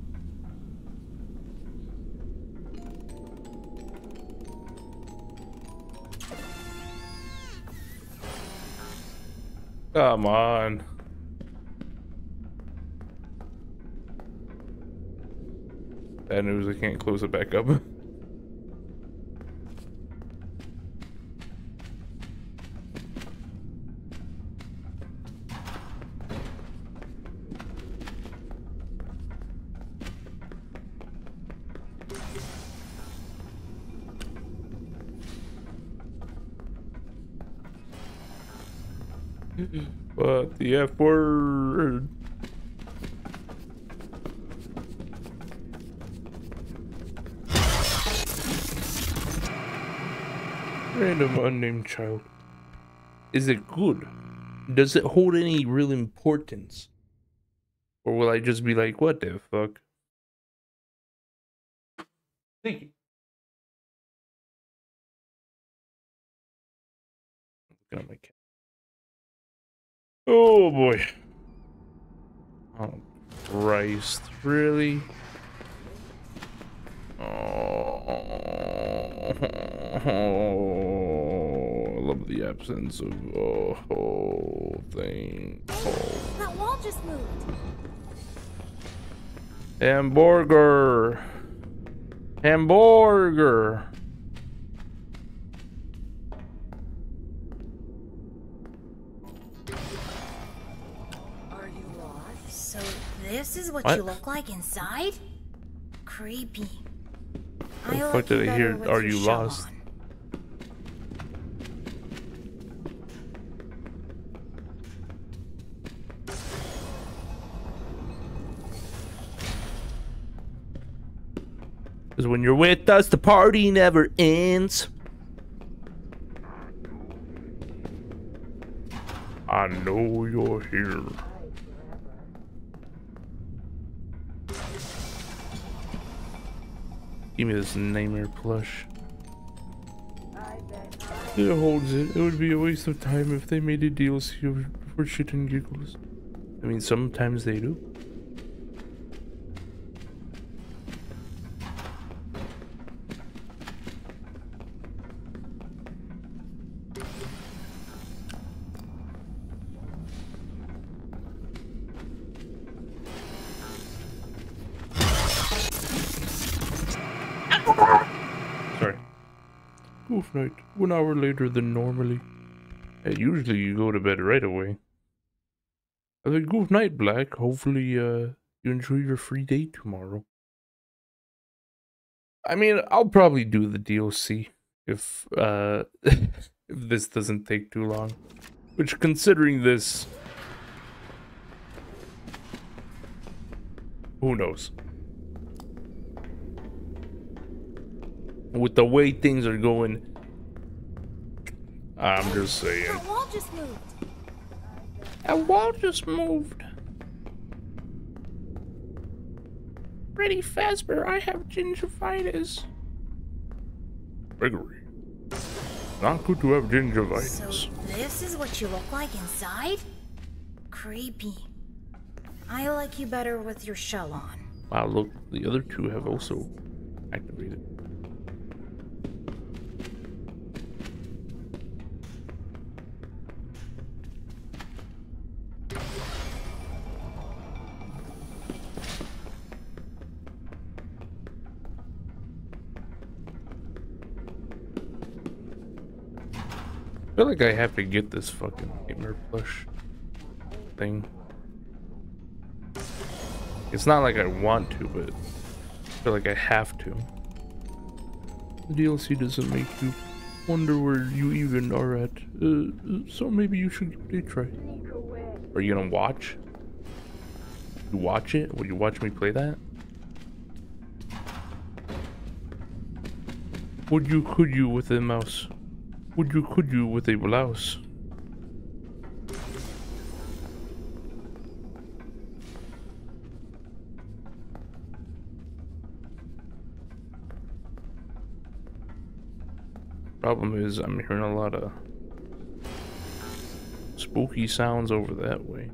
Speaker 1: Come on. Bad news, I can't close it back up. But the F word. Random unnamed child. Is it good? Does it hold any real importance? Or will I just be like, what the fuck? Thank you. Looking at my cat. Oh boy. Oh Christ, really? Oh, I love the absence of thing.
Speaker 4: That wall just moved.
Speaker 1: Hamburger. Hamburger.
Speaker 4: So this is what you look like inside? Creepy.
Speaker 1: What the fuck did I hear? Are you lost? Because when you're with us, the party never ends. I know you're here. Give me this nightmare plush. It holds it. It would be a waste of time if they made a DLC for shit and giggles. I mean, sometimes they do. Sorry. Goof night. 1 hour later than normally. And usually you go to bed right away. I said, goof night, Black. Hopefully, you enjoy your free day tomorrow. I mean, I'll probably do the DLC if, if this doesn't take too long. Which, considering this... Who knows? With the way things are going, I'm just saying.
Speaker 4: That wall just moved.
Speaker 1: That wall just moved. Freddy Fazbear, I have gingivitis. Gregory, not good to have gingivitis.
Speaker 4: So this is what you look like inside? Creepy. I like you better with your shell on.
Speaker 1: Wow, look, the other two have also activated. I feel like I have to get this fucking Nightmare plush thing. It's not like I want to, but I feel like I have to. The DLC doesn't make you wonder where you even are at, so maybe you should give it a try. Are you gonna watch? You watch it? Will you watch me play that? Would you, could you with a mouse? Would you, could you with a blouse? Problem is, I'm hearing a lot of spooky sounds over that way.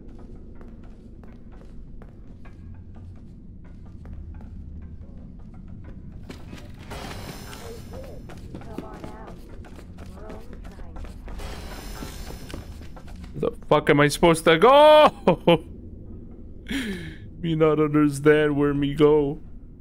Speaker 1: The fuck am I supposed to go? Me not understand where me go.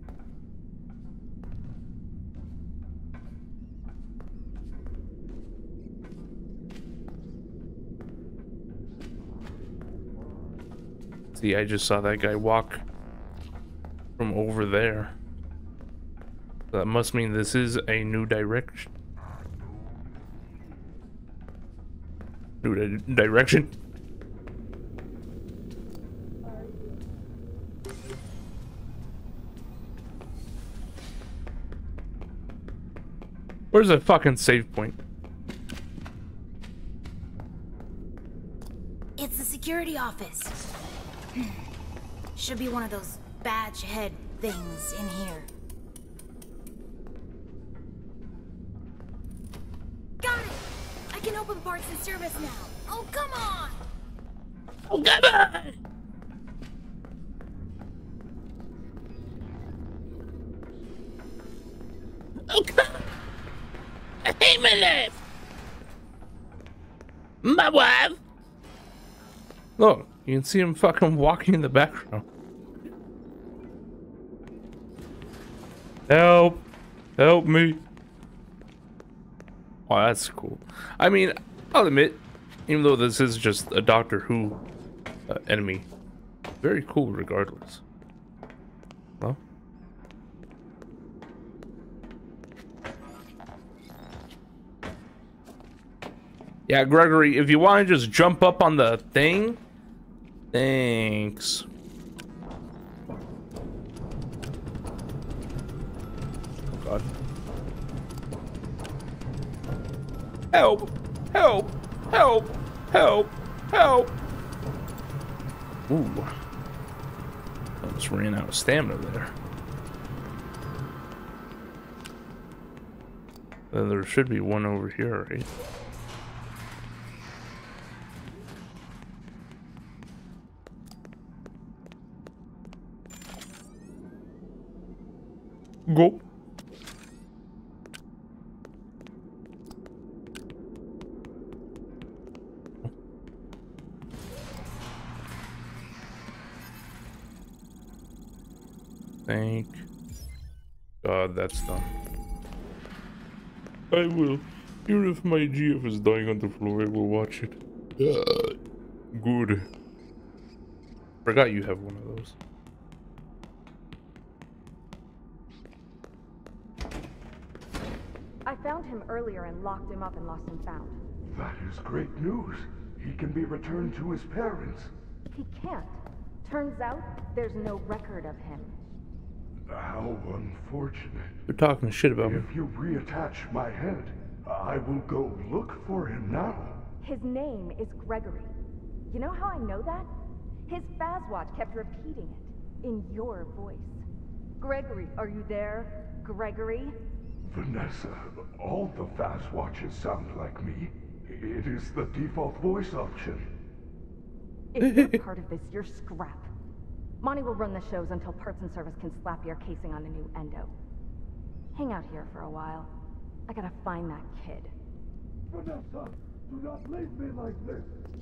Speaker 1: See, I just saw that guy walk from over there. That must mean this is a new direction. New direction? Where's the fucking save point?
Speaker 4: It's the security office. Should be one of those badge head things in here. Got it! I can open parts and service now. Oh, come on!
Speaker 1: Oh, come on! Oh, come on! I hate my life! My wife! Look, you can see him fucking walking in the background. Help! Help me! Oh, that's cool. I mean, I'll admit, even though this is just a Doctor Who enemy, very cool regardless. Well. Yeah, Gregory, if you want to just jump up on the thing, thanks. Oh God. Help! Help! Help! Help! Help! Ooh. I just ran out of stamina there. Then there should be one over here, right? Go. Thank God that's done. I will. Even if my GF is dying on the floor, I will watch it. Good. Forgot you have one of those.
Speaker 5: I found him earlier and locked him up in Lost and Found.
Speaker 3: That is great news. He can be returned to his parents.
Speaker 5: He can't. Turns out, there's no record of him.
Speaker 3: How unfortunate.
Speaker 1: They're talking shit about me.
Speaker 3: If you reattach my head, I will go look for him now.
Speaker 5: His name is Gregory. You know how I know that? His Fazwatch kept repeating it, in your voice. Gregory, are you there? Gregory?
Speaker 3: Vanessa, all the Fazwatches sound like me. It is the default voice option.
Speaker 5: If you're part of this, you're scrap. Monty will run the shows until Parts and Service can slap your casing on a new endo. Hang out here for a while. I gotta find that kid.
Speaker 3: Vanessa, do not leave me like this.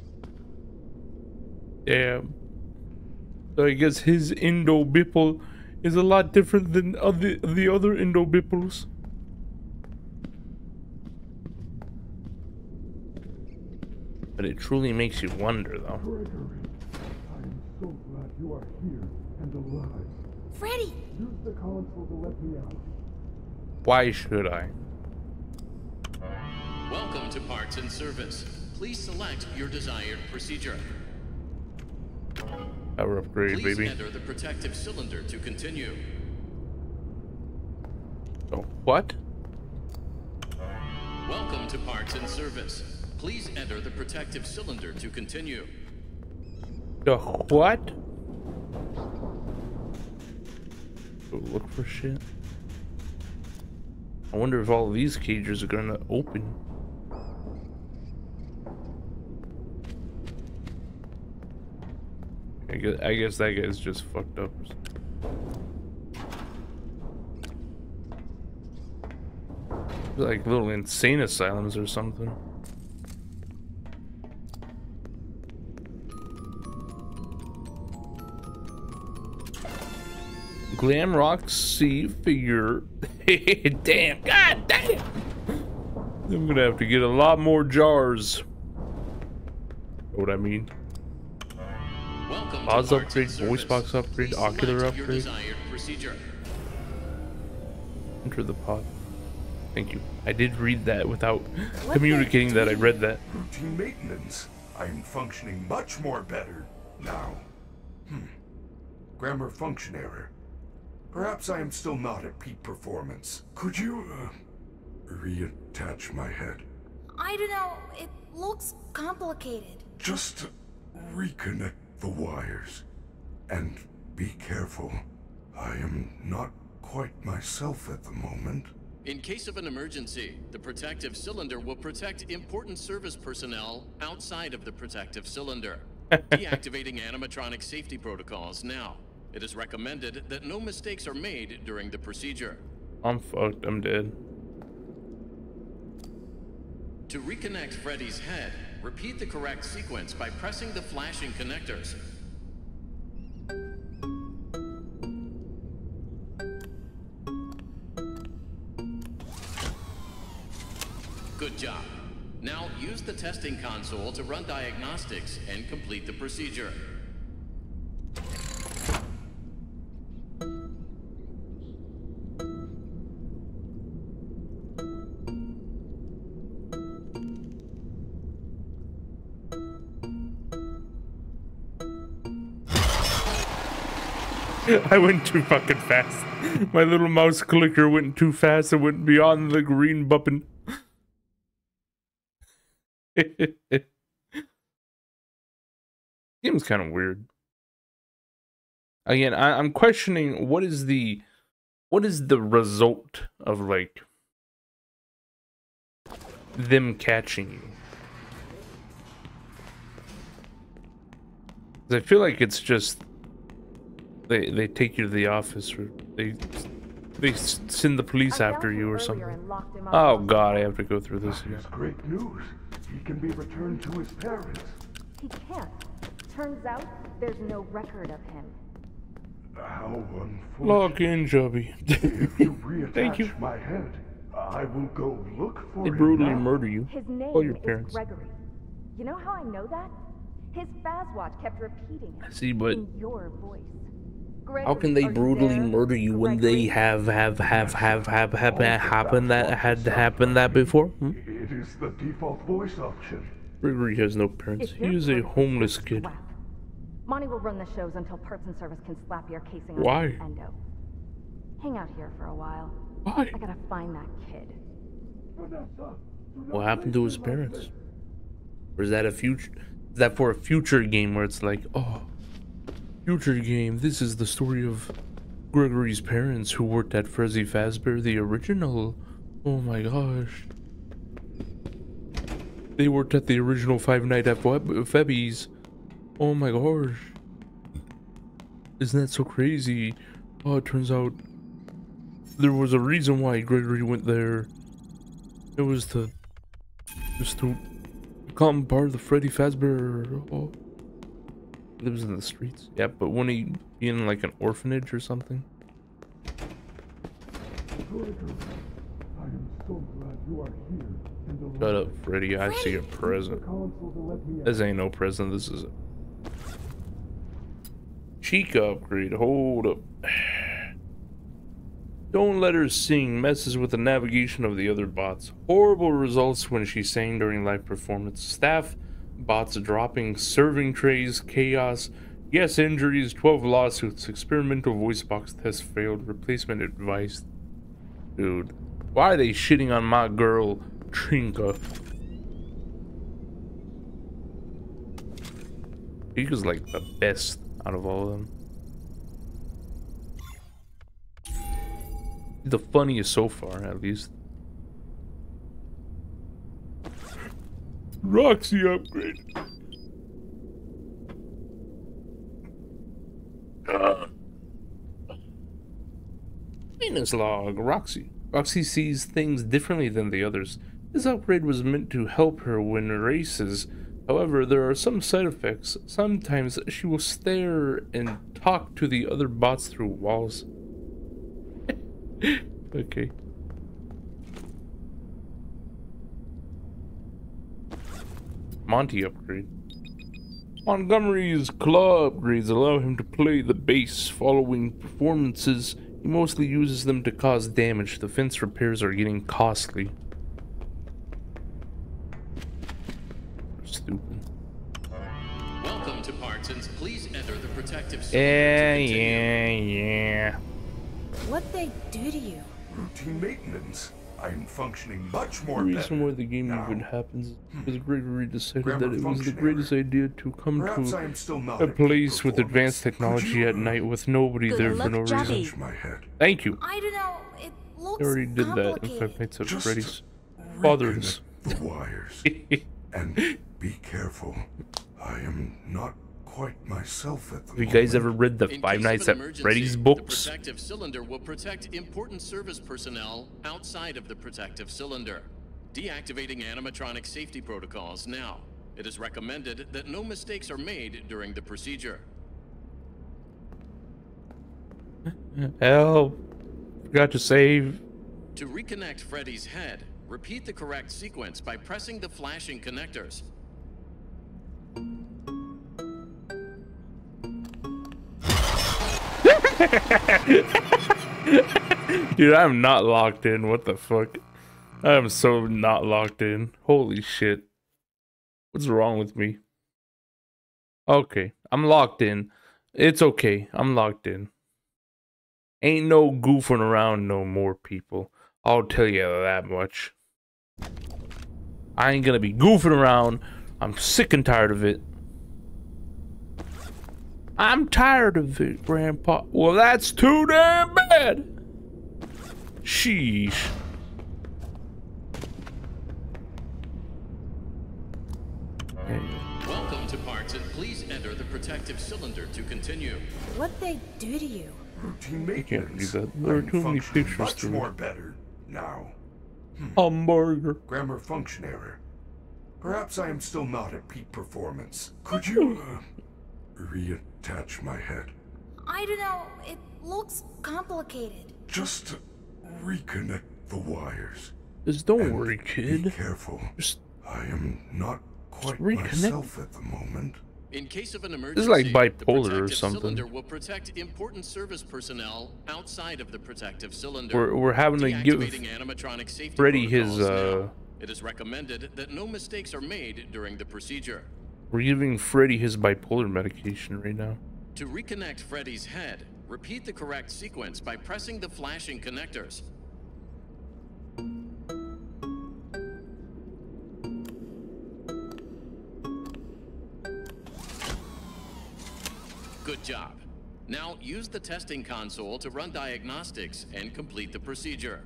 Speaker 1: Damn. So I guess his Indo-Bipple is a lot different than the other Indo-Bipples. But it truly makes you wonder, though.
Speaker 3: Gregory, I am so glad you are here and alive.
Speaker 4: Freddy!
Speaker 3: Use the console to let me out.
Speaker 1: Why should I?
Speaker 2: Welcome to Parts and Service. Please select your desired procedure.
Speaker 1: Power upgrade,
Speaker 2: Please
Speaker 1: baby.
Speaker 2: enter the protective cylinder to continue.
Speaker 1: Oh, what?
Speaker 2: Welcome to Parts and Service. Please enter the protective cylinder to continue.
Speaker 1: The what? Go look for shit. I wonder if all of these cages are gonna open. I guess that guy's just fucked up. Like little insane asylums or something. Glam Roxy figure. Damn, god damn. I'm gonna have to get a lot more jars. Know what I mean?
Speaker 2: Welcome
Speaker 1: Oz
Speaker 2: to Parts and
Speaker 1: upgrade, voice
Speaker 2: Service.
Speaker 1: box upgrade,
Speaker 2: Please
Speaker 1: ocular
Speaker 2: select your
Speaker 1: upgrade.
Speaker 2: desired procedure.
Speaker 1: Enter the pod. Thank you. I did read that without
Speaker 4: What
Speaker 1: communicating that I
Speaker 4: the-
Speaker 1: read that.
Speaker 3: Routine maintenance. I am functioning much more better now. Grammar function error. Perhaps I am still not at peak performance. Could you, reattach my head?
Speaker 4: I don't know. It looks complicated.
Speaker 3: Just to reconnect the wires. And be careful. I am not quite myself at the moment.
Speaker 2: In case of an emergency, the protective cylinder will protect important service personnel outside of the protective cylinder. Deactivating animatronic safety protocols now. It is recommended that no mistakes are made during the procedure.
Speaker 1: I'm fucked. I'm dead.
Speaker 2: To reconnect Freddy's head, repeat the correct sequence by pressing the flashing connectors. Good job. Now use the testing console to run diagnostics and complete the procedure.
Speaker 1: I went too fucking fast. My little mouse clicker went too fast and went beyond the green button. Game's kind of weird. Again, I'm questioning what is the result of like them catching you. 'Cause I feel like it's just they take you to the office, or they send the police after you or something. Oh god, I have to go through this again.
Speaker 3: It's great news. He can be returned to his parents.
Speaker 5: He can't. Turns out there's no record of him.
Speaker 3: How unfortunate.
Speaker 1: Log in, Jubby.
Speaker 3: If you reattach
Speaker 1: Thank you.
Speaker 3: my head, I will go look for
Speaker 1: They
Speaker 3: him
Speaker 1: brutally
Speaker 3: now.
Speaker 1: murder you.
Speaker 5: His name
Speaker 1: All your
Speaker 5: is
Speaker 1: parents.
Speaker 5: Gregory. You know how I know that? His Fazwatch kept repeating it
Speaker 1: See, but
Speaker 5: in your voice.
Speaker 1: how can they
Speaker 5: Gregory, are you
Speaker 1: brutally
Speaker 5: there?
Speaker 1: murder you when they
Speaker 5: Gregory?
Speaker 1: have happened that before?
Speaker 3: It is the default voice option.
Speaker 1: Gregory has no parents.
Speaker 5: If
Speaker 1: He
Speaker 5: you're
Speaker 1: is a
Speaker 5: part of
Speaker 1: homeless
Speaker 5: this
Speaker 1: kid.
Speaker 5: scrap, Monty will run the shows until Parts and Service can slap your casing on
Speaker 1: Why?
Speaker 5: the endo. Hang out here for a while.
Speaker 1: Why?
Speaker 5: I gotta find that kid.
Speaker 1: What happened to his parents? Or is that a future? Is that for a future game where it's like, oh, future game? This is the story of Gregory's parents who worked at Freddy Fazbear, the original. Oh my gosh. They worked at the original Five Nights at Freddy's. Oh my gosh. Isn't that so crazy? Oh, it turns out there was a reason why Gregory went there. It was just to become part of the Freddy Fazbear. Oh. He lives in the streets. Yeah, but wouldn't he be in like an orphanage or something?
Speaker 3: Gregory, I I am so glad you are here and alive.
Speaker 1: Shut up, Freddy. I see a present.
Speaker 3: Console to let me
Speaker 1: This ain't no present. This is a Chica upgrade. Hold up. Don't let her sing. Messes with the navigation of the other bots. Horrible results when she sang during live performance. Staff bots dropping serving trays. Chaos. Yes, injuries. 12 lawsuits. Experimental voice box test failed. Replacement advice. Dude, why are they shitting on my girl, Trinka? Chica's like the best out of all of them. The funniest so far, at least. Roxy upgrade. Maintenance log, Roxy. Roxy sees things differently than the others. This upgrade was meant to help her win races. However, there are some side effects. Sometimes she will stare and talk to the other bots through walls. Okay. Monty upgrade. Montgomery's claw upgrades allow him to play the bass. Following performances, he mostly uses them to cause damage. The fence repairs are getting costly. Stupid.
Speaker 2: Welcome to Partsons. Please enter the protective cylinder to continue.
Speaker 1: Yeah.
Speaker 4: What'd they do to you?
Speaker 3: Routine maintenance. I am functioning much
Speaker 1: The
Speaker 3: more
Speaker 1: reason
Speaker 3: better.
Speaker 1: why the game
Speaker 3: now.
Speaker 1: even happens is because Gregory decided
Speaker 3: Grammar
Speaker 1: that it was the
Speaker 3: function
Speaker 1: greatest idea to come
Speaker 3: Perhaps I
Speaker 1: to
Speaker 3: am still not
Speaker 1: a
Speaker 3: at peak
Speaker 1: place with advanced
Speaker 3: performance. Could
Speaker 1: technology
Speaker 3: you,
Speaker 1: at night with nobody
Speaker 6: Good
Speaker 1: there for
Speaker 6: luck,
Speaker 1: no
Speaker 6: Jabby.
Speaker 1: reason.
Speaker 3: touch my head?
Speaker 1: Thank you.
Speaker 4: I don't know. It
Speaker 1: I
Speaker 4: looks
Speaker 1: already did that in Five
Speaker 4: complicated.
Speaker 1: Nights at
Speaker 3: Just
Speaker 1: Freddy's. Fathers.
Speaker 3: reconnect the wires and be careful. I am not quite myself at the
Speaker 1: Have you
Speaker 3: moment.
Speaker 1: guys ever read the
Speaker 2: In
Speaker 1: Five
Speaker 2: case of
Speaker 1: Nights
Speaker 2: an
Speaker 1: at
Speaker 2: emergency,
Speaker 1: Freddy's books?
Speaker 2: The protective cylinder will protect important service personnel outside of the protective cylinder. Deactivating animatronic safety protocols now. It is recommended that no mistakes are made during the procedure.
Speaker 1: Help. Forgot to save.
Speaker 2: To reconnect Freddy's head, repeat the correct sequence by pressing the flashing connectors.
Speaker 1: Dude, I'm not locked in. What the fuck? I am so not locked in. Holy shit. What's wrong with me? Okay, I'm locked in. It's okay. I'm locked in. Ain't no goofing around no more, people. I'll tell you that much. I ain't gonna be goofing around. I'm sick and tired of it. I'm tired of it, Grandpa. Well, that's too damn bad. Sheesh.
Speaker 2: Welcome to Parts, and please enter the protective cylinder to continue.
Speaker 4: What'd they do to you?
Speaker 3: Routine
Speaker 1: I can't read
Speaker 3: maintenance.
Speaker 1: that. There are
Speaker 3: I'm
Speaker 1: too many
Speaker 3: functioning
Speaker 1: pictures
Speaker 3: much
Speaker 1: to
Speaker 3: more
Speaker 1: read.
Speaker 3: better now.
Speaker 1: Hamburger.
Speaker 3: Grammar function error. Perhaps I am still not at peak performance. Could you reattach my head?
Speaker 4: I don't know. It looks complicated.
Speaker 3: Just to reconnect the wires.
Speaker 1: Just don't
Speaker 3: And
Speaker 1: worry,
Speaker 3: Be
Speaker 1: kid.
Speaker 3: careful.
Speaker 1: Just
Speaker 3: I am not quite
Speaker 1: reconnect.
Speaker 3: myself at the moment.
Speaker 2: In case of an emergency,
Speaker 1: is like
Speaker 2: the
Speaker 1: bipolar or
Speaker 2: protective
Speaker 1: something.
Speaker 2: cylinder will protect important service personnel outside of the protective cylinder.
Speaker 1: We're having to give
Speaker 2: Deactivating animatronic safety
Speaker 1: Freddy his
Speaker 2: protocols now. It is recommended that no mistakes are made during the procedure.
Speaker 1: we're giving Freddy his bipolar medication right now.
Speaker 2: To reconnect Freddy's head, repeat the correct sequence by pressing the flashing connectors. Good job. Now use the testing console to run diagnostics and complete the procedure.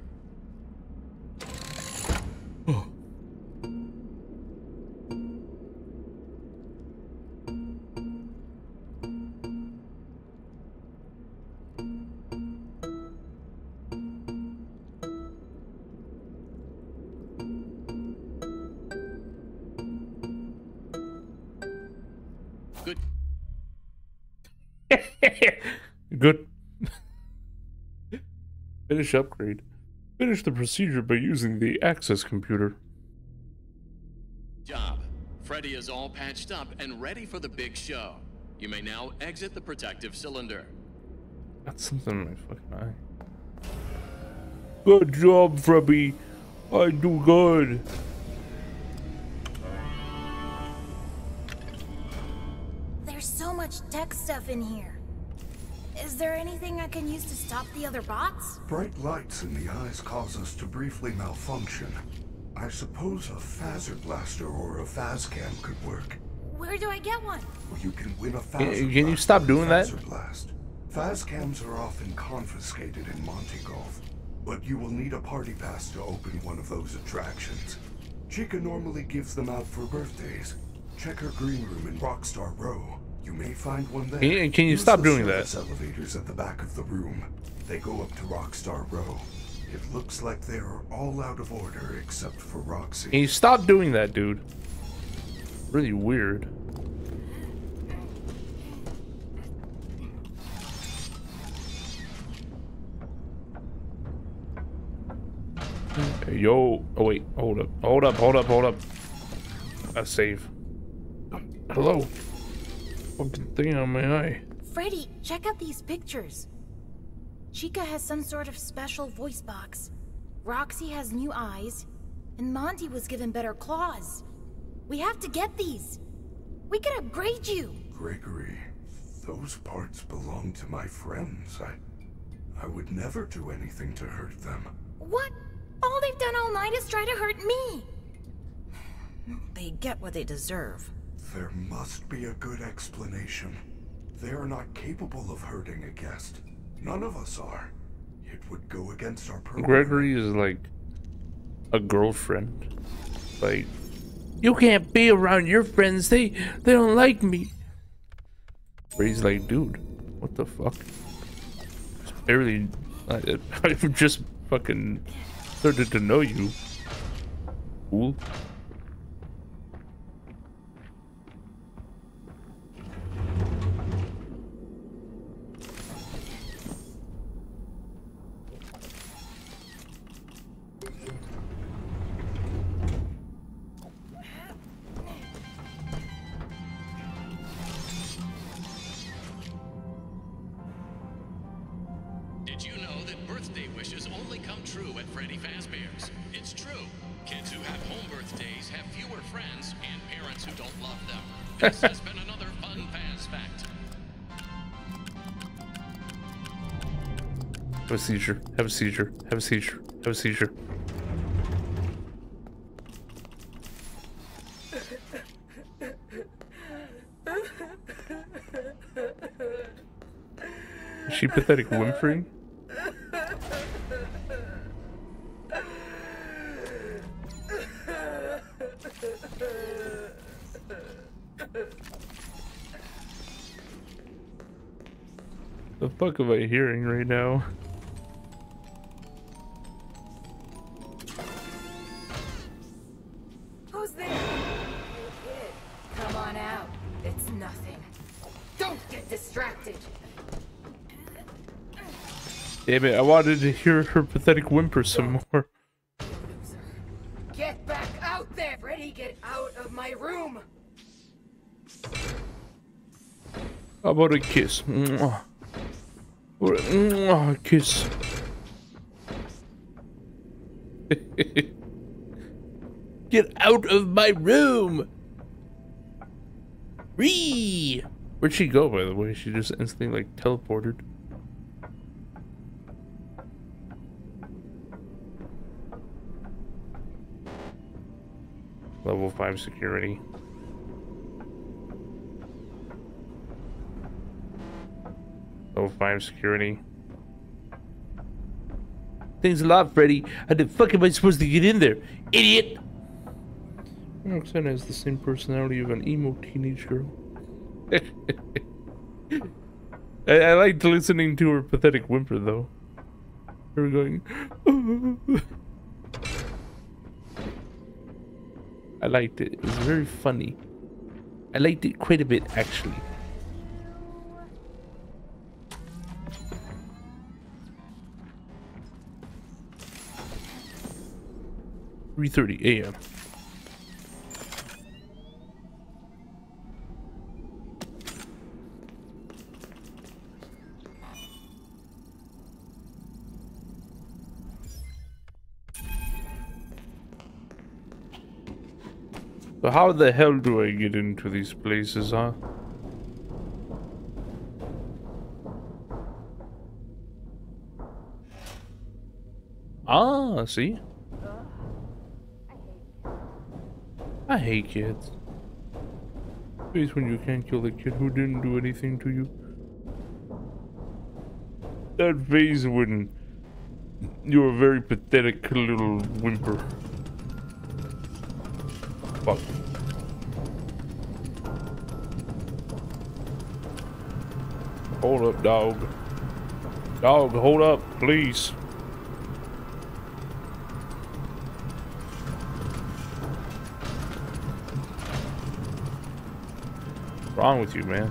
Speaker 2: Good.
Speaker 1: Good. Finish upgrade. Finish the procedure by using the access computer.
Speaker 2: Job. Freddy is all patched up and ready for the big show. You may now exit the protective cylinder.
Speaker 1: Got something in my fucking eye. Good job, Freddy. I do good.
Speaker 4: There's so much tech stuff in here. Is there anything I can use to stop the other bots?
Speaker 3: Bright lights in the eyes cause us to briefly malfunction. I suppose a phaser blaster or a phascam could work.
Speaker 4: Where do I get one?
Speaker 3: Or you can win a phaser
Speaker 1: Can you stop doing that?
Speaker 3: blast. Phascams are often confiscated in Monte Golf, but you will need a party pass to open one of those attractions. Chica normally gives them out for birthdays. Check her green room in Rockstar Row. You may find one there.
Speaker 1: Can you stop doing that?
Speaker 3: Service elevators at the back of the room. They go up to Rockstar Row. It looks like they are all out of order except for Roxy.
Speaker 1: Can you stop doing that, dude? Really weird. Yo, oh wait, hold up. A save. Hello. Fucking thing on my eye.
Speaker 4: Freddy, check out these pictures. Chica has some sort of special voice box. Roxy has new eyes. And Monty was given better claws. We have to get these. We can upgrade you.
Speaker 3: Gregory, those parts belong to my friends. I would never do anything to hurt them.
Speaker 4: What? All they've done all night is try to hurt me. They get what they deserve.
Speaker 3: There must be a good explanation. They are not capable of hurting a guest. None of us are. It would go against our program.
Speaker 1: Gregory is like a girlfriend. Like, you can't be around your friends. They don't like me. Freddy's like, dude, what the fuck? I've just fucking started to know you. Cool.
Speaker 2: Did you know that birthday wishes only come true at Freddy Fazbear's? It's true. Kids who have home birthdays have fewer friends and parents who don't love them. This has been another fun Faz fact.
Speaker 1: Have a seizure. Have a seizure. Have a seizure. Have a seizure. Is she pathetic whimpering? The fuck am I hearing right now?
Speaker 9: Who's there? Hey kid, come on out. It's nothing. Don't get distracted.
Speaker 1: Damn it, I wanted to hear her pathetic whimper some more.
Speaker 9: Get back out there! Freddy, get out of my room!
Speaker 1: How about a kiss? Mwah. Or a mwah, kiss. Get out of my room! Ree! Where'd she go, by the way? She just instantly, like, teleported. Level 5 security. Level 5 security. Thanks a lot, Freddy. How the fuck am I supposed to get in there? Idiot! Roxana has the same personality of an emo teenage girl. I liked listening to her pathetic whimper, though. Her going... I liked it. It was very funny. I liked it quite a bit, actually. 3:30 a.m. So how the hell do I get into these places, huh? Ah, see? I hate kids. Face when you can't kill a kid who didn't do anything to you. That face when you're a very pathetic little whimper. Fuck. Hold up, dog. Dog, hold up, please. What's wrong with you, man?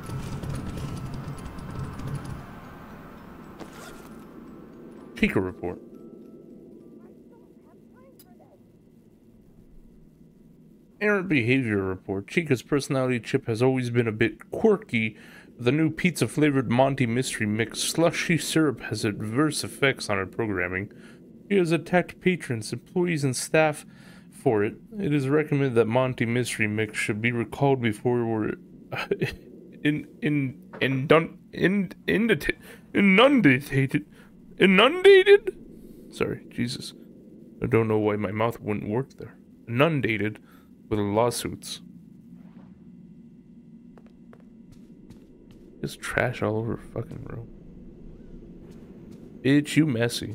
Speaker 1: Chica report. Errant behavior report. Chica's personality chip has always been a bit quirky. The new pizza-flavored Monty Mystery Mix slushy syrup has adverse effects on her programming. She has attacked patrons, employees, and staff for it. It is recommended that Monty Mystery Mix should be recalled before we're inundated? Sorry, Jesus. I don't know why my mouth wouldn't work there. Inundated with lawsuits. There's trash all over her fucking room. Bitch, you messy.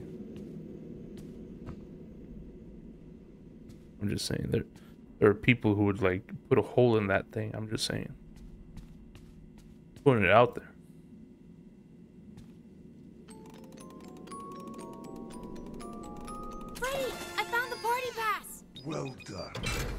Speaker 1: I'm just saying, there are people who would like put a hole in that thing. I'm just saying. Putting it out there.
Speaker 4: Freddy, I found the party pass.
Speaker 3: Well done.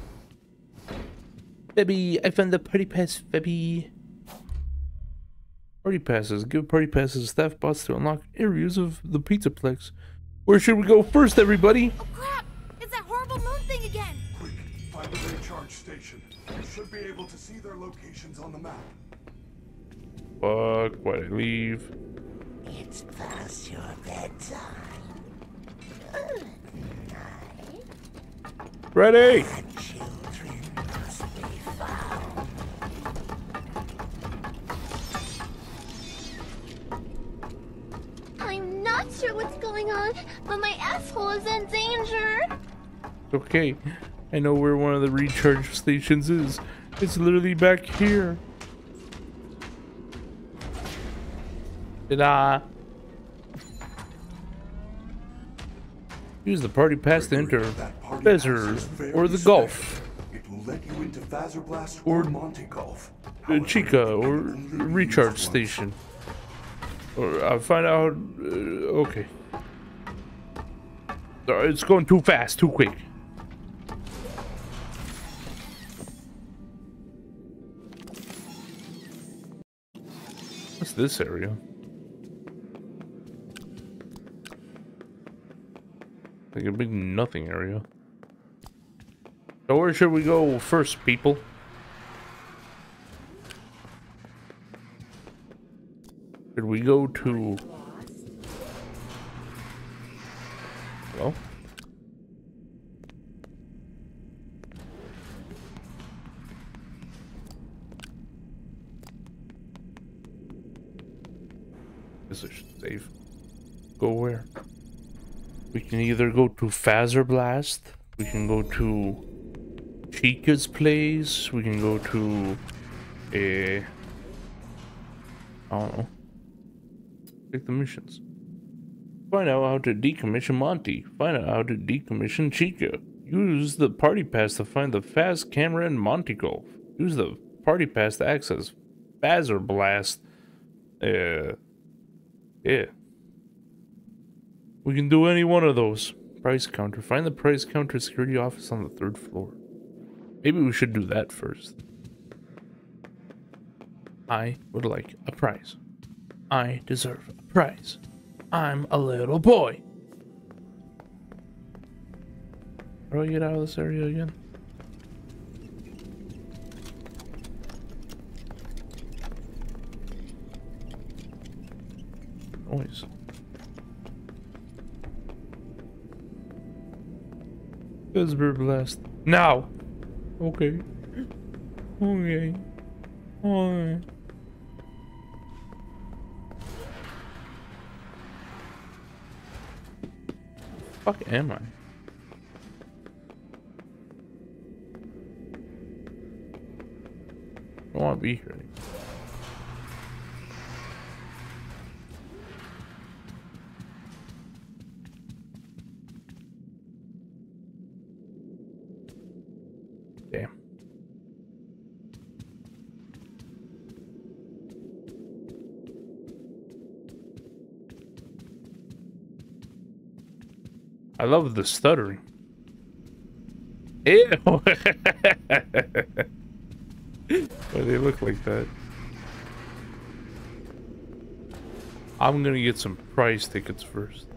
Speaker 1: Baby, I found the party pass, baby. Party passes. Give party passes to staff bots to unlock areas of the Pizzaplex. Where should we go first, everybody?
Speaker 4: Oh crap! It's that horrible moon thing again!
Speaker 3: Quick, find the recharge station. You should be able to see their locations on the map.
Speaker 1: Fuck, why'd I leave?
Speaker 7: It's past your bedtime. Good night.
Speaker 1: Ready!
Speaker 7: The children must be found.
Speaker 6: I'm not sure what's going on, but my asshole is in danger.
Speaker 1: Okay, I know where one of the recharge stations is. It's literally back here. Ta-da! Use the party pass to enter Fezzer or the Gulf.
Speaker 3: It will let you into Fazzer Blast
Speaker 1: Or
Speaker 3: or Monty Golf.
Speaker 1: Chica or recharge station. Or I'll find out. Okay. It's going too fast, too quick. What's this area? Like a big nothing area. So where should we go first, people? Should we go to... Well? This is safe. Go where? We can either go to Fazzer Blast, we can go to Chica's place, we can go to I don't know. Pick the missions. Find out how to decommission Monty. Find out how to decommission Chica. Use the party pass to find the fast camera in Monty Golf. Use the party pass to access Fazzer Blast. Yeah. We can do any one of those. Price counter. Find the price counter security office on the 3rd floor. Maybe we should do that first. I would like a prize. I deserve a prize. I'm a little boy. How do I get out of this area again? Noise. Fazbear Blast. Now! Okay. Okay. Alright. Fuck am I? I don't want to be here anymore. Damn. I love the stuttering. Ew. Why do they look like that? I'm gonna get some prize tickets first.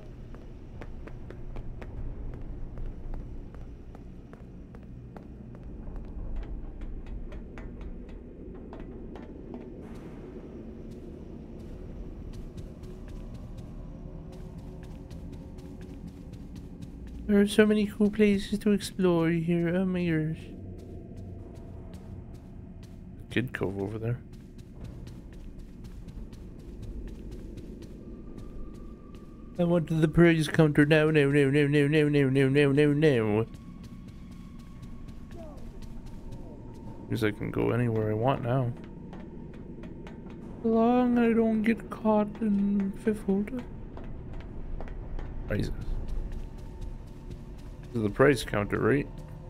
Speaker 1: There are so many cool places to explore here. Oh my gosh. Kid Cove over there. I want the praise counter now. No. Because I can go anywhere I want now. As long as I don't get caught and fiffled. Prizes. This is the price counter, right?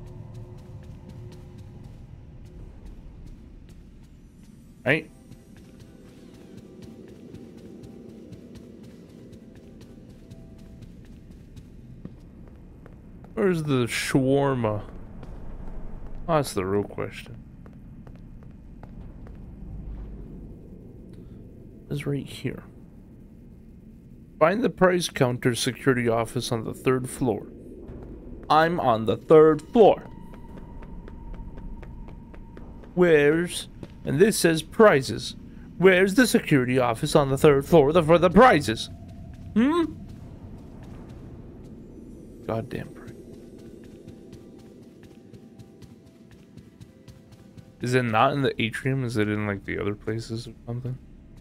Speaker 1: Right? Where's the shawarma? Oh, that's the real question. It's right here. Find the price counter security office on the 3rd floor. I'm on the 3rd floor. Where's... And this says prizes. Where's the security office on the 3rd floor for the prizes? Hmm? Goddamn prize. Is it not in the atrium? Is it in like the other places or something?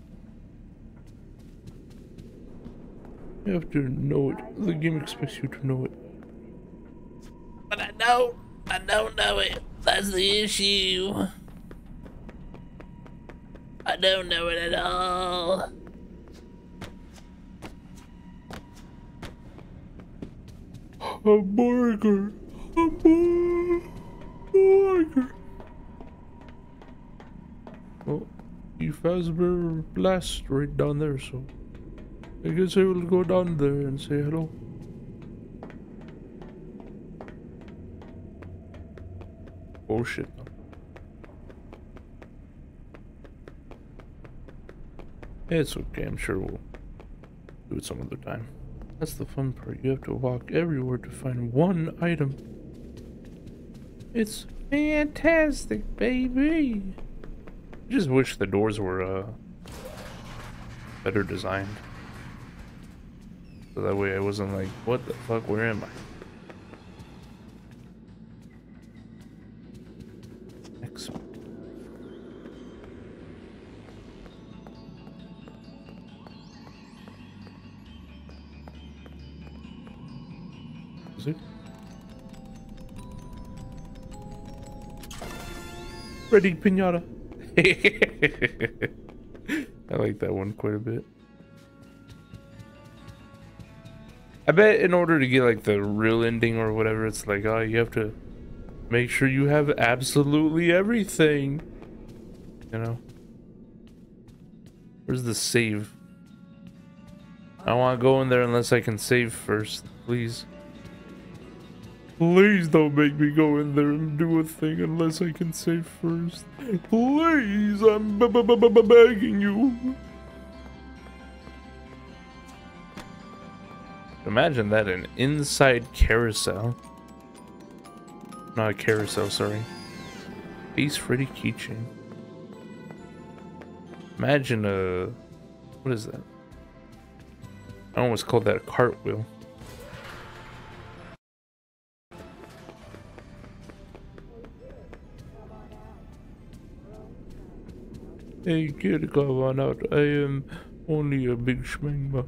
Speaker 1: You have to know it. The game expects you to know it. But I don't know it. That's the issue. I don't know it at all. A burger. A burger. Well, you Fazbear Blast right down there, so I guess I will go down there and say hello. Oh shit. It's okay, I'm sure we'll do it some other time. That's the fun part, you have to walk everywhere to find one item. It's fantastic, baby! I just wish the doors were better designed. So that way I wasn't like, what the fuck, where am I? Excellent. Is it? Ready, Pinata. I like that one quite a bit. I bet in order to get like the real ending or whatever, it's like, oh, you have to make sure you have absolutely everything. You know? Where's the save? I don't want to go in there unless I can save first, please. Please don't make me go in there and do a thing unless I can save first. Please, I'm begging you. Imagine that, an inside carousel. Not a carousel, sorry. Face Freddy keychain. Imagine a... What is that? I almost called that a cartwheel. Hey kid, come on out. I am only a big schmengma.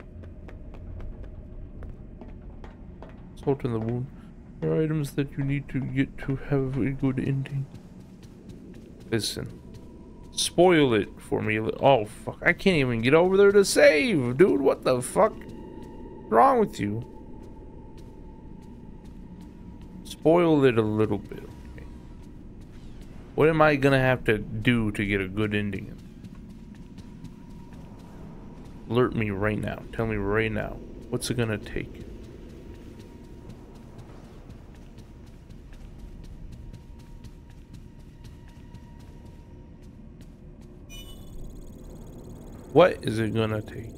Speaker 1: Salt in the wound. There are items that you need to get to have a good ending. Listen. Spoil it for me. Oh, fuck. I can't even get over there to save. Dude, what the fuck? What's wrong with you? Spoil it a little bit, okay? What am I gonna have to do to get a good ending? Alert me right now. Tell me right now. What's it gonna take? What is it gonna take?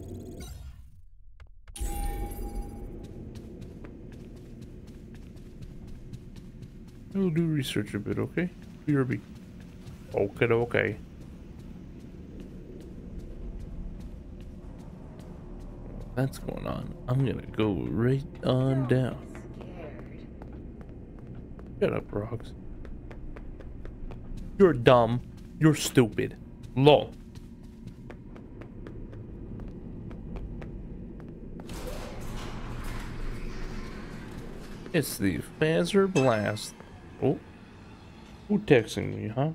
Speaker 1: We'll do research a bit, okay? BRB. Okay, okay. That's going on. I'm gonna go right on down. Shut up, Rocks. You're dumb. You're stupid. Lol. It's the Phaser Blast. Oh. Who texting me, huh?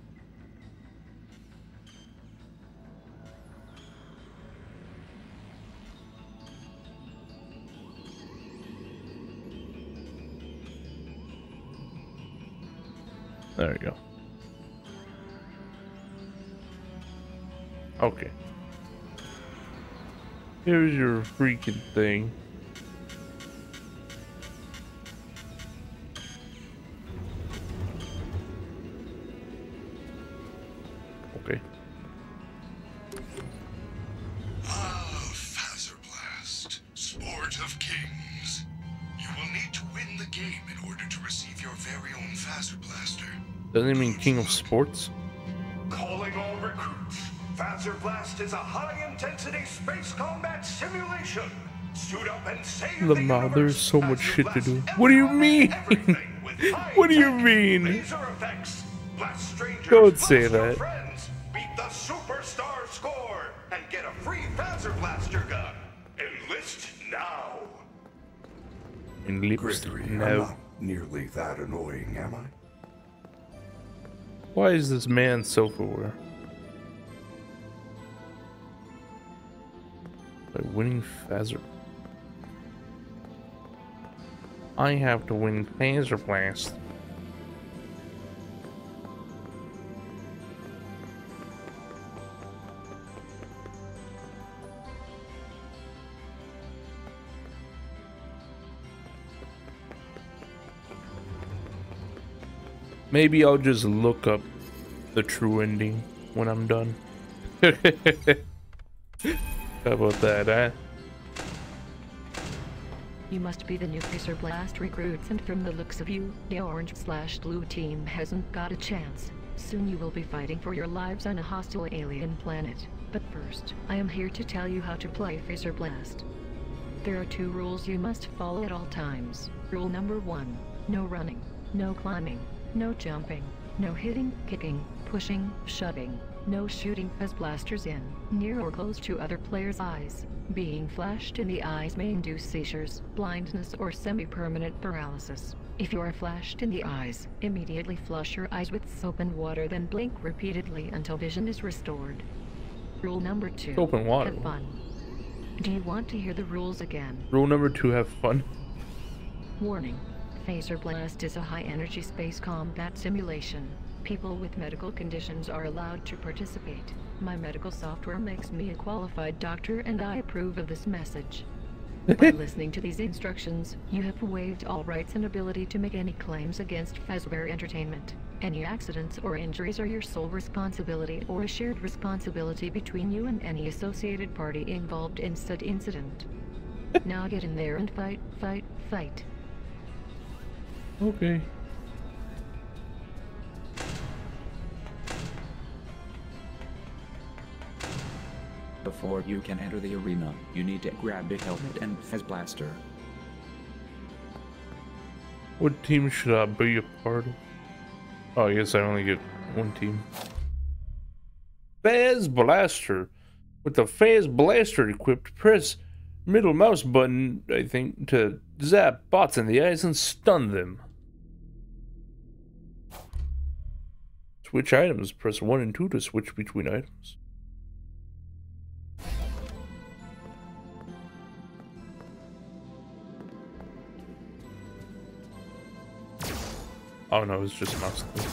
Speaker 1: There you go. Okay. Here's your freaking thing. Okay.
Speaker 3: Phaser Blast, sport of kings. You will need to win the game in order to receive your very own Phaser Blaster.
Speaker 1: Doesn't it mean King of Sports?
Speaker 3: Calling all recruits. Phaser Blast is a high-intensity space combat simulation. Suit up and save the universe.
Speaker 1: There's so much
Speaker 3: Phaser
Speaker 1: shit to
Speaker 3: Blast
Speaker 1: do. What do you mean?
Speaker 3: everything with high
Speaker 1: What do you
Speaker 3: tech
Speaker 1: mean?
Speaker 3: laser effects. Blast strangers,
Speaker 1: Don't say
Speaker 3: bust your
Speaker 1: that.
Speaker 3: friends, beat the superstar score, and get a free Phaser Blaster gun. Enlist now. Gregory, I'm
Speaker 1: No.
Speaker 3: not nearly that annoying, am I?
Speaker 1: Why is this man self-aware? By winning Phaser. I have to win Phaser Blast. Maybe I'll just look up the true ending when I'm done. How about that, eh?
Speaker 8: You must be the new Phaser Blast recruits, and from the looks of you, the orange/blue team hasn't got a chance. Soon you will be fighting for your lives on a hostile alien planet. But first, I am here to tell you how to play Phaser Blast. There are 2 rules you must follow at all times. Rule number 1, no running, no climbing, no jumping, no hitting, kicking, pushing, shoving, no shooting Phase blasters in, near or close to other players' eyes. Being flashed in the eyes may induce seizures, blindness, or semi-permanent paralysis. If you are flashed in the eyes, immediately flush your eyes with soap and water, then blink repeatedly until vision is restored. Rule number 2,
Speaker 1: Soap and water.
Speaker 8: have fun. Do you want to hear the rules again?
Speaker 1: Rule number 2, have fun.
Speaker 8: Warning. Phaser Blast is a high-energy space combat simulation. People with medical conditions are allowed to participate. My medical software makes me a qualified doctor, and I approve of this message. By listening to these instructions, you have waived all rights and ability to make any claims against Fazbear Entertainment. Any accidents or injuries are your sole responsibility or a shared responsibility between you and any associated party involved in said incident. Now get in there and fight, fight, fight.
Speaker 1: Okay.
Speaker 10: Before you can enter the arena, you need to grab a helmet and Fez blaster.
Speaker 1: What team should I be a part of? Oh, I guess I only get one team. Fez Blaster. With the Fez Blaster equipped, press middle mouse button, I think, to zap bots in the eyes and stun them. Switch items. Press 1 and 2 to switch between items. Oh no, it's just mouse click.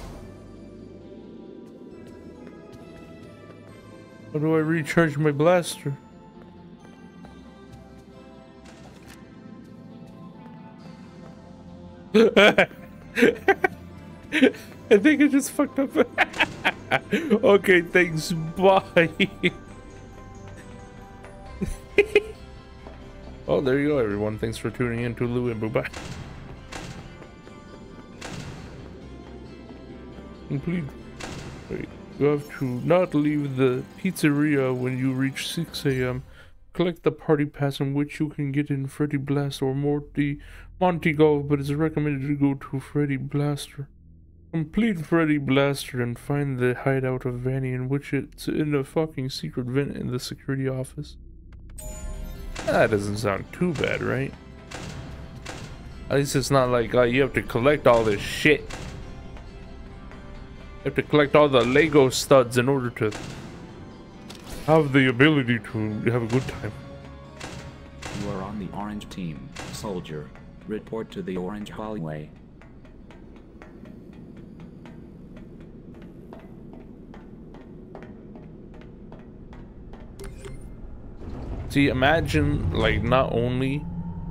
Speaker 1: How do I recharge my blaster? I think I just fucked up. Okay, thanks. Bye. Oh, there you go, everyone. Thanks for tuning in to Lou and Boo-Bye. Complete. Wait, you have to not leave the pizzeria when you reach 6 a.m. Collect the party pass in which you can get in Freddy Blast or Monty Golf, but it's recommended to go to Freddy Blaster. Complete Freddy Blaster and find the hideout of Vanny, in which it's in a fucking secret vent in the security office. That doesn't sound too bad, right? At least it's not like you have to collect all this shit. You have to collect all the Lego studs in order to have the ability to have a good time.
Speaker 10: You are on the orange team, soldier. Report to the orange hallway.
Speaker 1: See, imagine, like, not only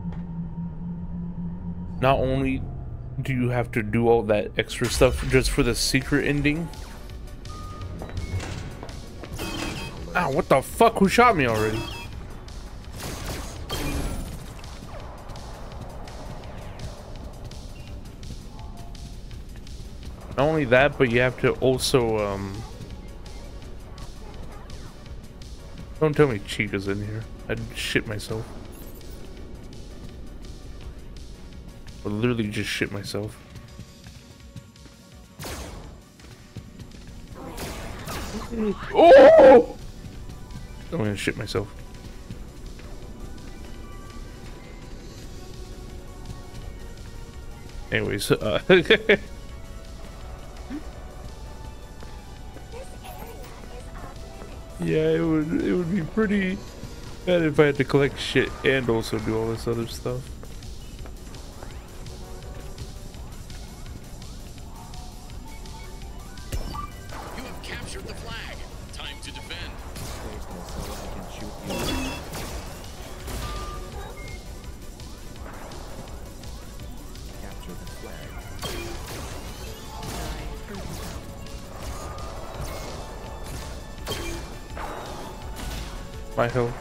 Speaker 1: do you have to do all that extra stuff just for the secret ending. Ah, what the fuck? Who shot me already? Not only that, but you have to also, don't tell me Chica's in here. I'd shit myself. I literally just shit myself. Oh! I'm gonna shit myself. Anyways, yeah, it would be pretty bad if I had to collect shit and also do all this other stuff.
Speaker 2: You have captured the flag. Time to defend.
Speaker 10: Capture the flag.
Speaker 1: My health.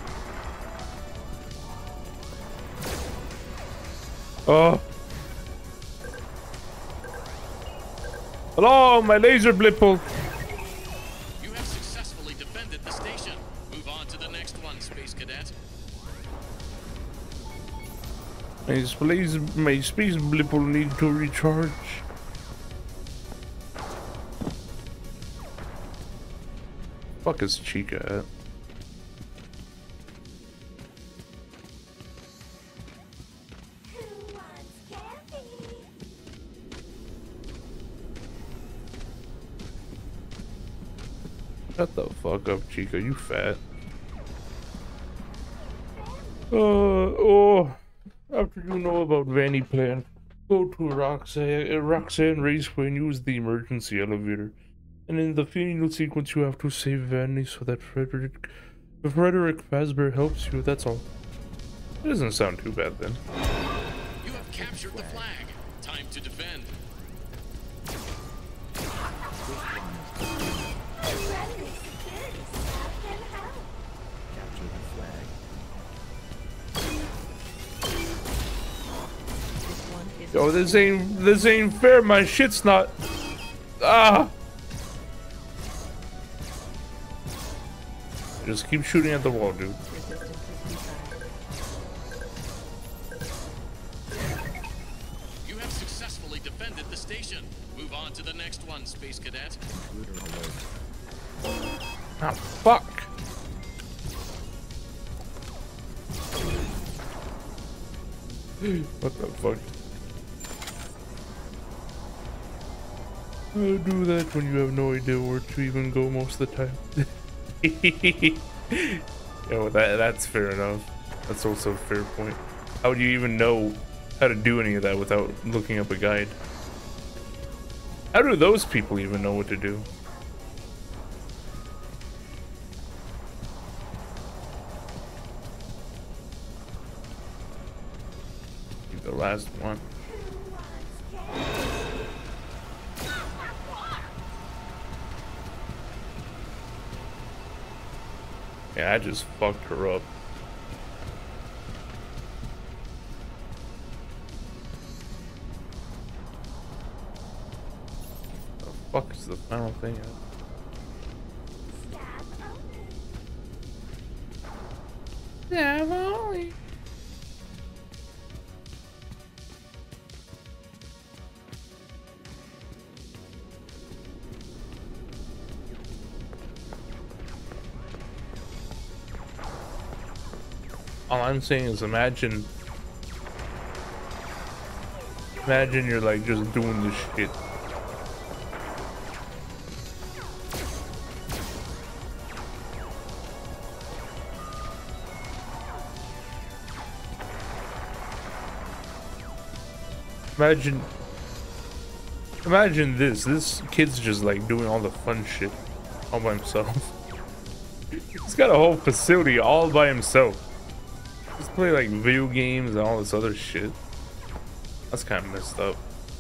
Speaker 1: Oh. Hello, my laser blipple.
Speaker 2: You have successfully defended the station. Move on to the next one, Space Cadet.
Speaker 1: My space blipple need to recharge. Fuck is Chica at? Shut the fuck up, Chica, you fat. After you know about Vanny plan, go to Roxanne Raceway and use the emergency elevator. And in the final sequence, you have to save Vanny so that Frederick Fazbear helps you, that's all. It doesn't sound too bad then.
Speaker 2: You have captured the flag. Time to defend.
Speaker 10: Capture the flag.
Speaker 1: Yo, this ain't fair, my shit's not. Ah! Just keep shooting at the wall, dude.
Speaker 2: You have successfully defended the station. Move on to the next one, Space Cadet.
Speaker 1: Ah, fuck. What the fuck? I do that when you have no idea where to even go most of the time. Yo, that's fair enough. That's also a fair point. How would you even know how to do any of that without looking up a guide? How do those people even know what to do? The last one. Yeah, I just fucked her up. The fuck is the final thing? Yeah, Molly. All I'm saying is imagine you're like just doing this shit. Imagine this kid's just like doing all the fun shit all by himself. He's got a whole facility all by himself. Just play like video games and all this other shit. That's kind of messed up.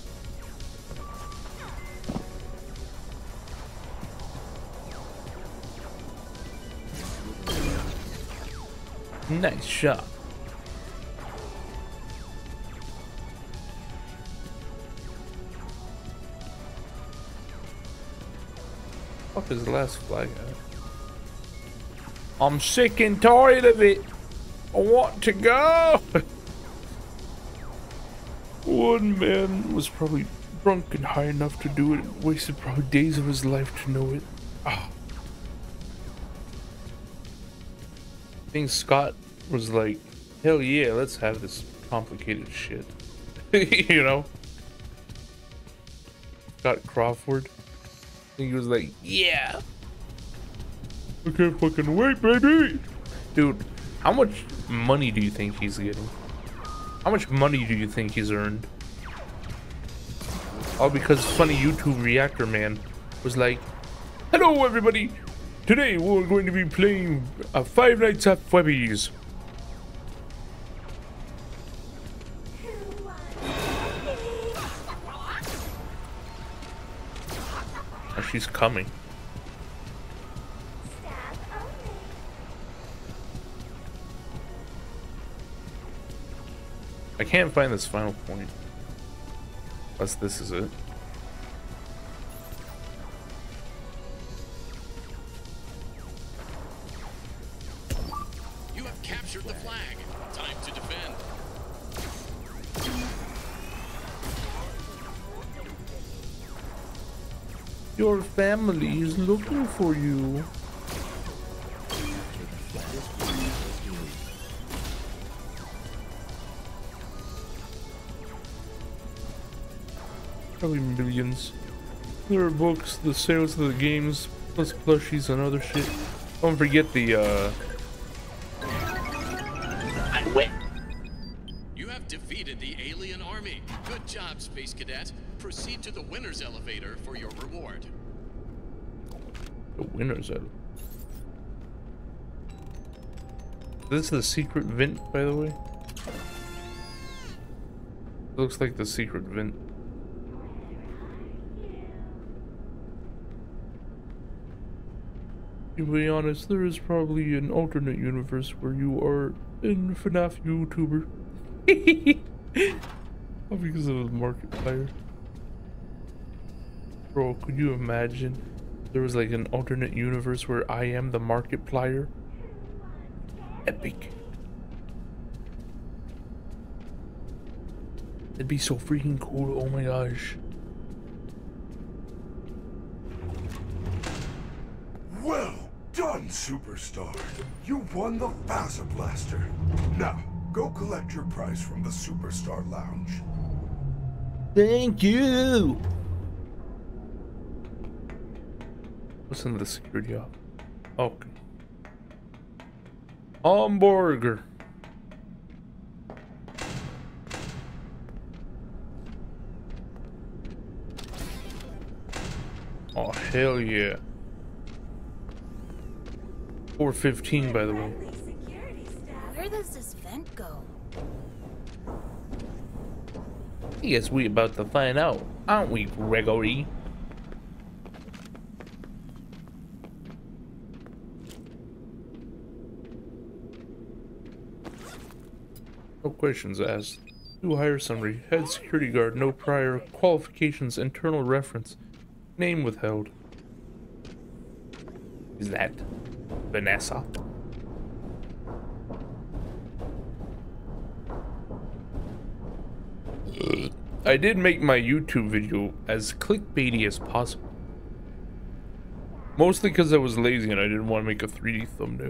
Speaker 1: Nice shot. What is the last flag at? I'm sick and tired of it. I want to go. One man was probably drunk and high enough to do it. Wasted probably days of his life to know it. Oh. I think Scott was like, hell yeah, let's have this complicated shit. You know? Scott Crawford. I think he was like, yeah. I can't fucking wait, baby. Dude, how much money do you think he's getting? How much money do you think he's earned? All because funny YouTube reactor man was like, hello everybody, today we're going to be playing Five Nights at Freddy's. Oh, she's coming. I can't find this final point. Unless this is it.
Speaker 2: You have captured the flag. Time to defend.
Speaker 1: Your family is looking for you. Probably millions. There are books, the sales of the games, plus plushies and other shit. Don't forget the I win.
Speaker 2: You have defeated the alien army. Good job, Space Cadet. Proceed to the winner's elevator for your reward.
Speaker 1: The winner's elevator. This is the secret vent, by the way. It looks like the secret vent. To be honest, there is probably an alternate universe where you are an FNAF YouTuber. All because of the Markiplier. Bro, could you imagine There was like an alternate universe where I am the Markiplier. Epic. It'd be so freaking cool. Oh my gosh.
Speaker 3: Well done, Superstar. You won the Phaser Blaster. Now, go collect your prize from the Superstar Lounge.
Speaker 1: Thank you. Listen to the security off. Okay. Hamburger. Oh, hell yeah. 4:15, by the way.
Speaker 4: Where does this vent go?
Speaker 1: I guess we about to find out, aren't we, Gregory? No questions asked. New hire summary. Head security guard. No prior qualifications. Internal reference. Name withheld. Is that Vanessa? I did make my YouTube video as clickbaity as possible. Mostly because I was lazy and I didn't want to make a 3D thumbnail.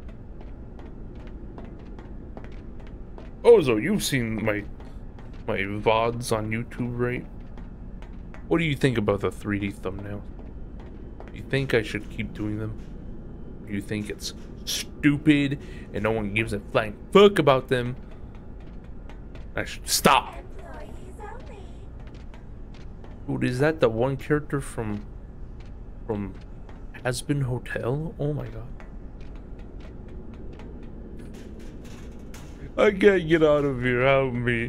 Speaker 1: Oh, so you've seen my VODs on YouTube, right? What do you think about the 3D thumbnails? Do you think I should keep doing them? Do you think it's stupid and no one gives a flying fuck about them? I should stop. Dude, is that the one character from Hazbin Hotel? Oh my god. I can't get out of here, help me.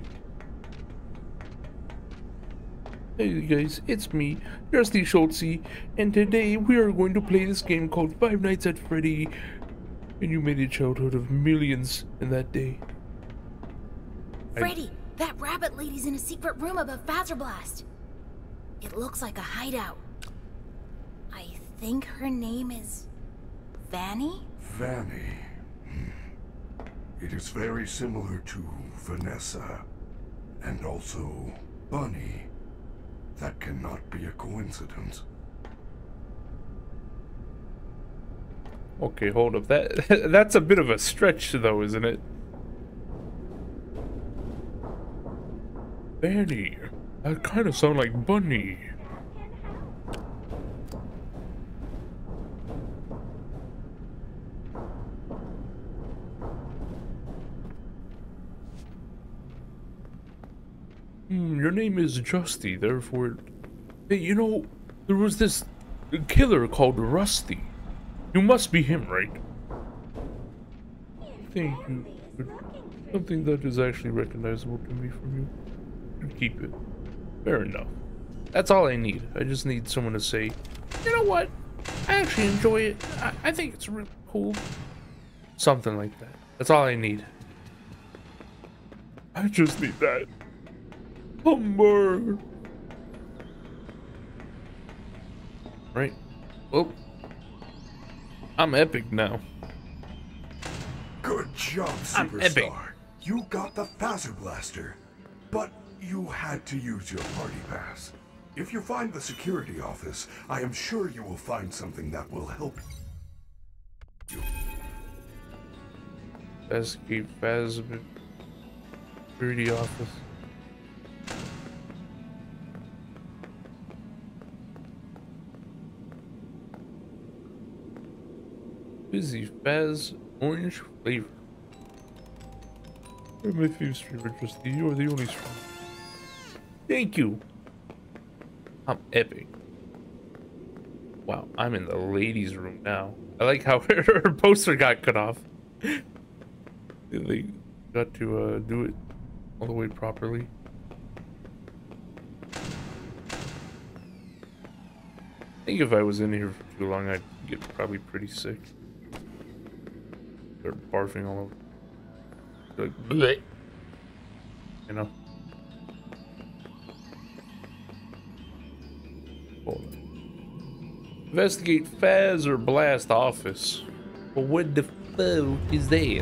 Speaker 1: Hey guys, it's me, Dusty Schultze, and today we are going to play this game called Five Nights at Freddy, and you made a childhood of millions in that day.
Speaker 4: Freddy, that rabbit lady's in a secret room above Phaser Blast. It looks like a hideout. I think her name is Vanny?
Speaker 3: Vanny. It is very similar to Vanessa, and also Bunny. That cannot be a coincidence.
Speaker 1: Okay, hold up. That's a bit of a stretch though, isn't it? Vanny. That kind of sound like Bunny. Your name is Justy, therefore... Hey, you know, there was this killer called Rusty. You must be him, right? Thank you. Something that is actually recognizable to me from you. You keep it. Fair enough. That's all I need. I just need someone to say, you know what? I actually enjoy it. I think it's really cool. Something like that. That's all I need. I just need that. Hamburger. Right. Oh. I'm epic now.
Speaker 3: Good job, Superstar.
Speaker 1: I'm epic.
Speaker 3: You got the Phaser Blaster, but you had to use your party pass. If you find the security office, I am sure you will find something that will help you.
Speaker 1: Escape Phaser security office. Fizzy Faz orange flavor. You're my favorite streamer, Justy. You are the only streamer. Thank you. I'm epic. Wow, I'm in the ladies' room now. I like how her poster got cut off. They got to do it all the way properly. I think if I was in here for too long, I'd get probably pretty sick. Start barfing all over. Like, bleh. You know? Hold on. Investigate Faz or blast office. Well, what the fuck is that?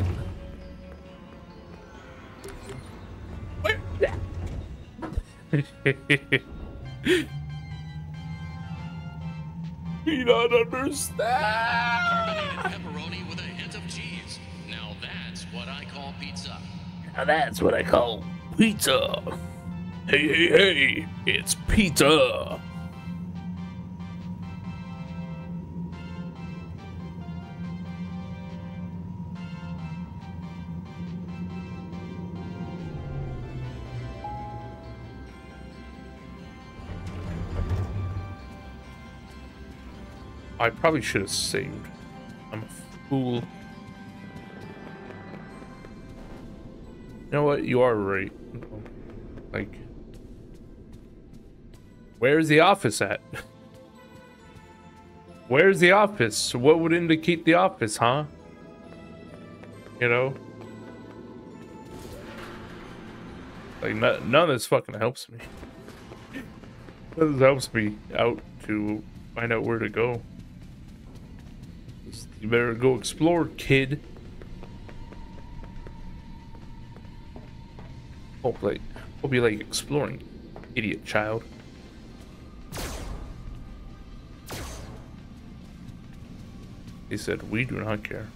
Speaker 1: You don't understand.
Speaker 2: Pepperoni with a hint of cheese. Now that's what I call pizza.
Speaker 1: Now that's what I call pizza. Hey, hey, hey, it's pizza. I probably should have saved. I'm a fool. You know what? You are right. Like, where's the office at? Where's the office? What would indicate the office, huh? You know? Like, none of this fucking helps me. None of this helps me out to find out where to go. You better go explore, kid. Hope you like exploring, idiot child. He said, we do not care.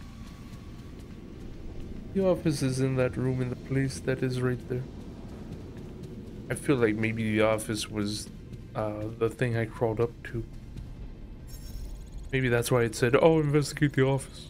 Speaker 1: The office is in that room in the place that is right there. I feel like maybe the office was the thing I crawled up to. Maybe that's why it said, oh, investigate the office.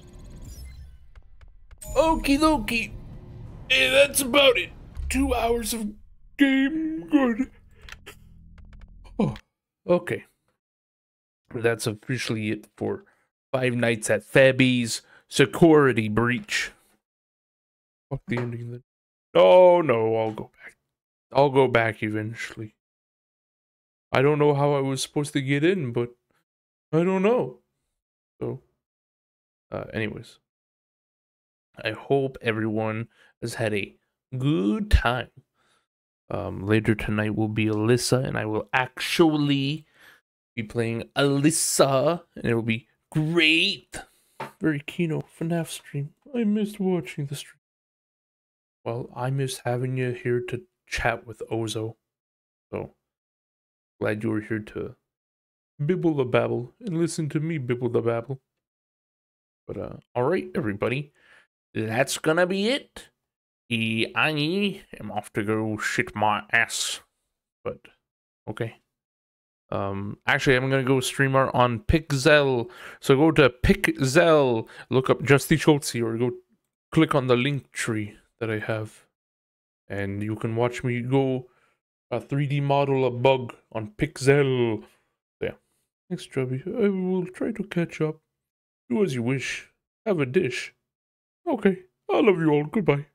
Speaker 1: Okie dokie. Hey, that's about it. 2 hours of game good. Oh, okay. That's officially it for Five Nights at Freddy's Security Breach. Fuck the ending then. Oh, no, I'll go back. I'll go back eventually. I don't know how I was supposed to get in, but I don't know. So, anyways, I hope everyone has had a good time. Later tonight will be Alyssa, and I will actually be playing Alyssa, and it will be great. Very Kino FNAF stream. I missed watching the stream. Well, I missed having you here to chat with Ozo. So, glad you were here to bibble the babble and listen to me bibble the babble. But alright everybody, that's gonna be it. I am off to go shit my ass. But okay. Actually I'm gonna go stream art on Pixel. So go to Pixel, look up Justy Schultz, or go click on the link tree that I have. And you can watch me go 3D model a bug on Pixel. Thanks, Chubby. I will try to catch up. Do as you wish. Have a dish. Okay. I love you all. Goodbye.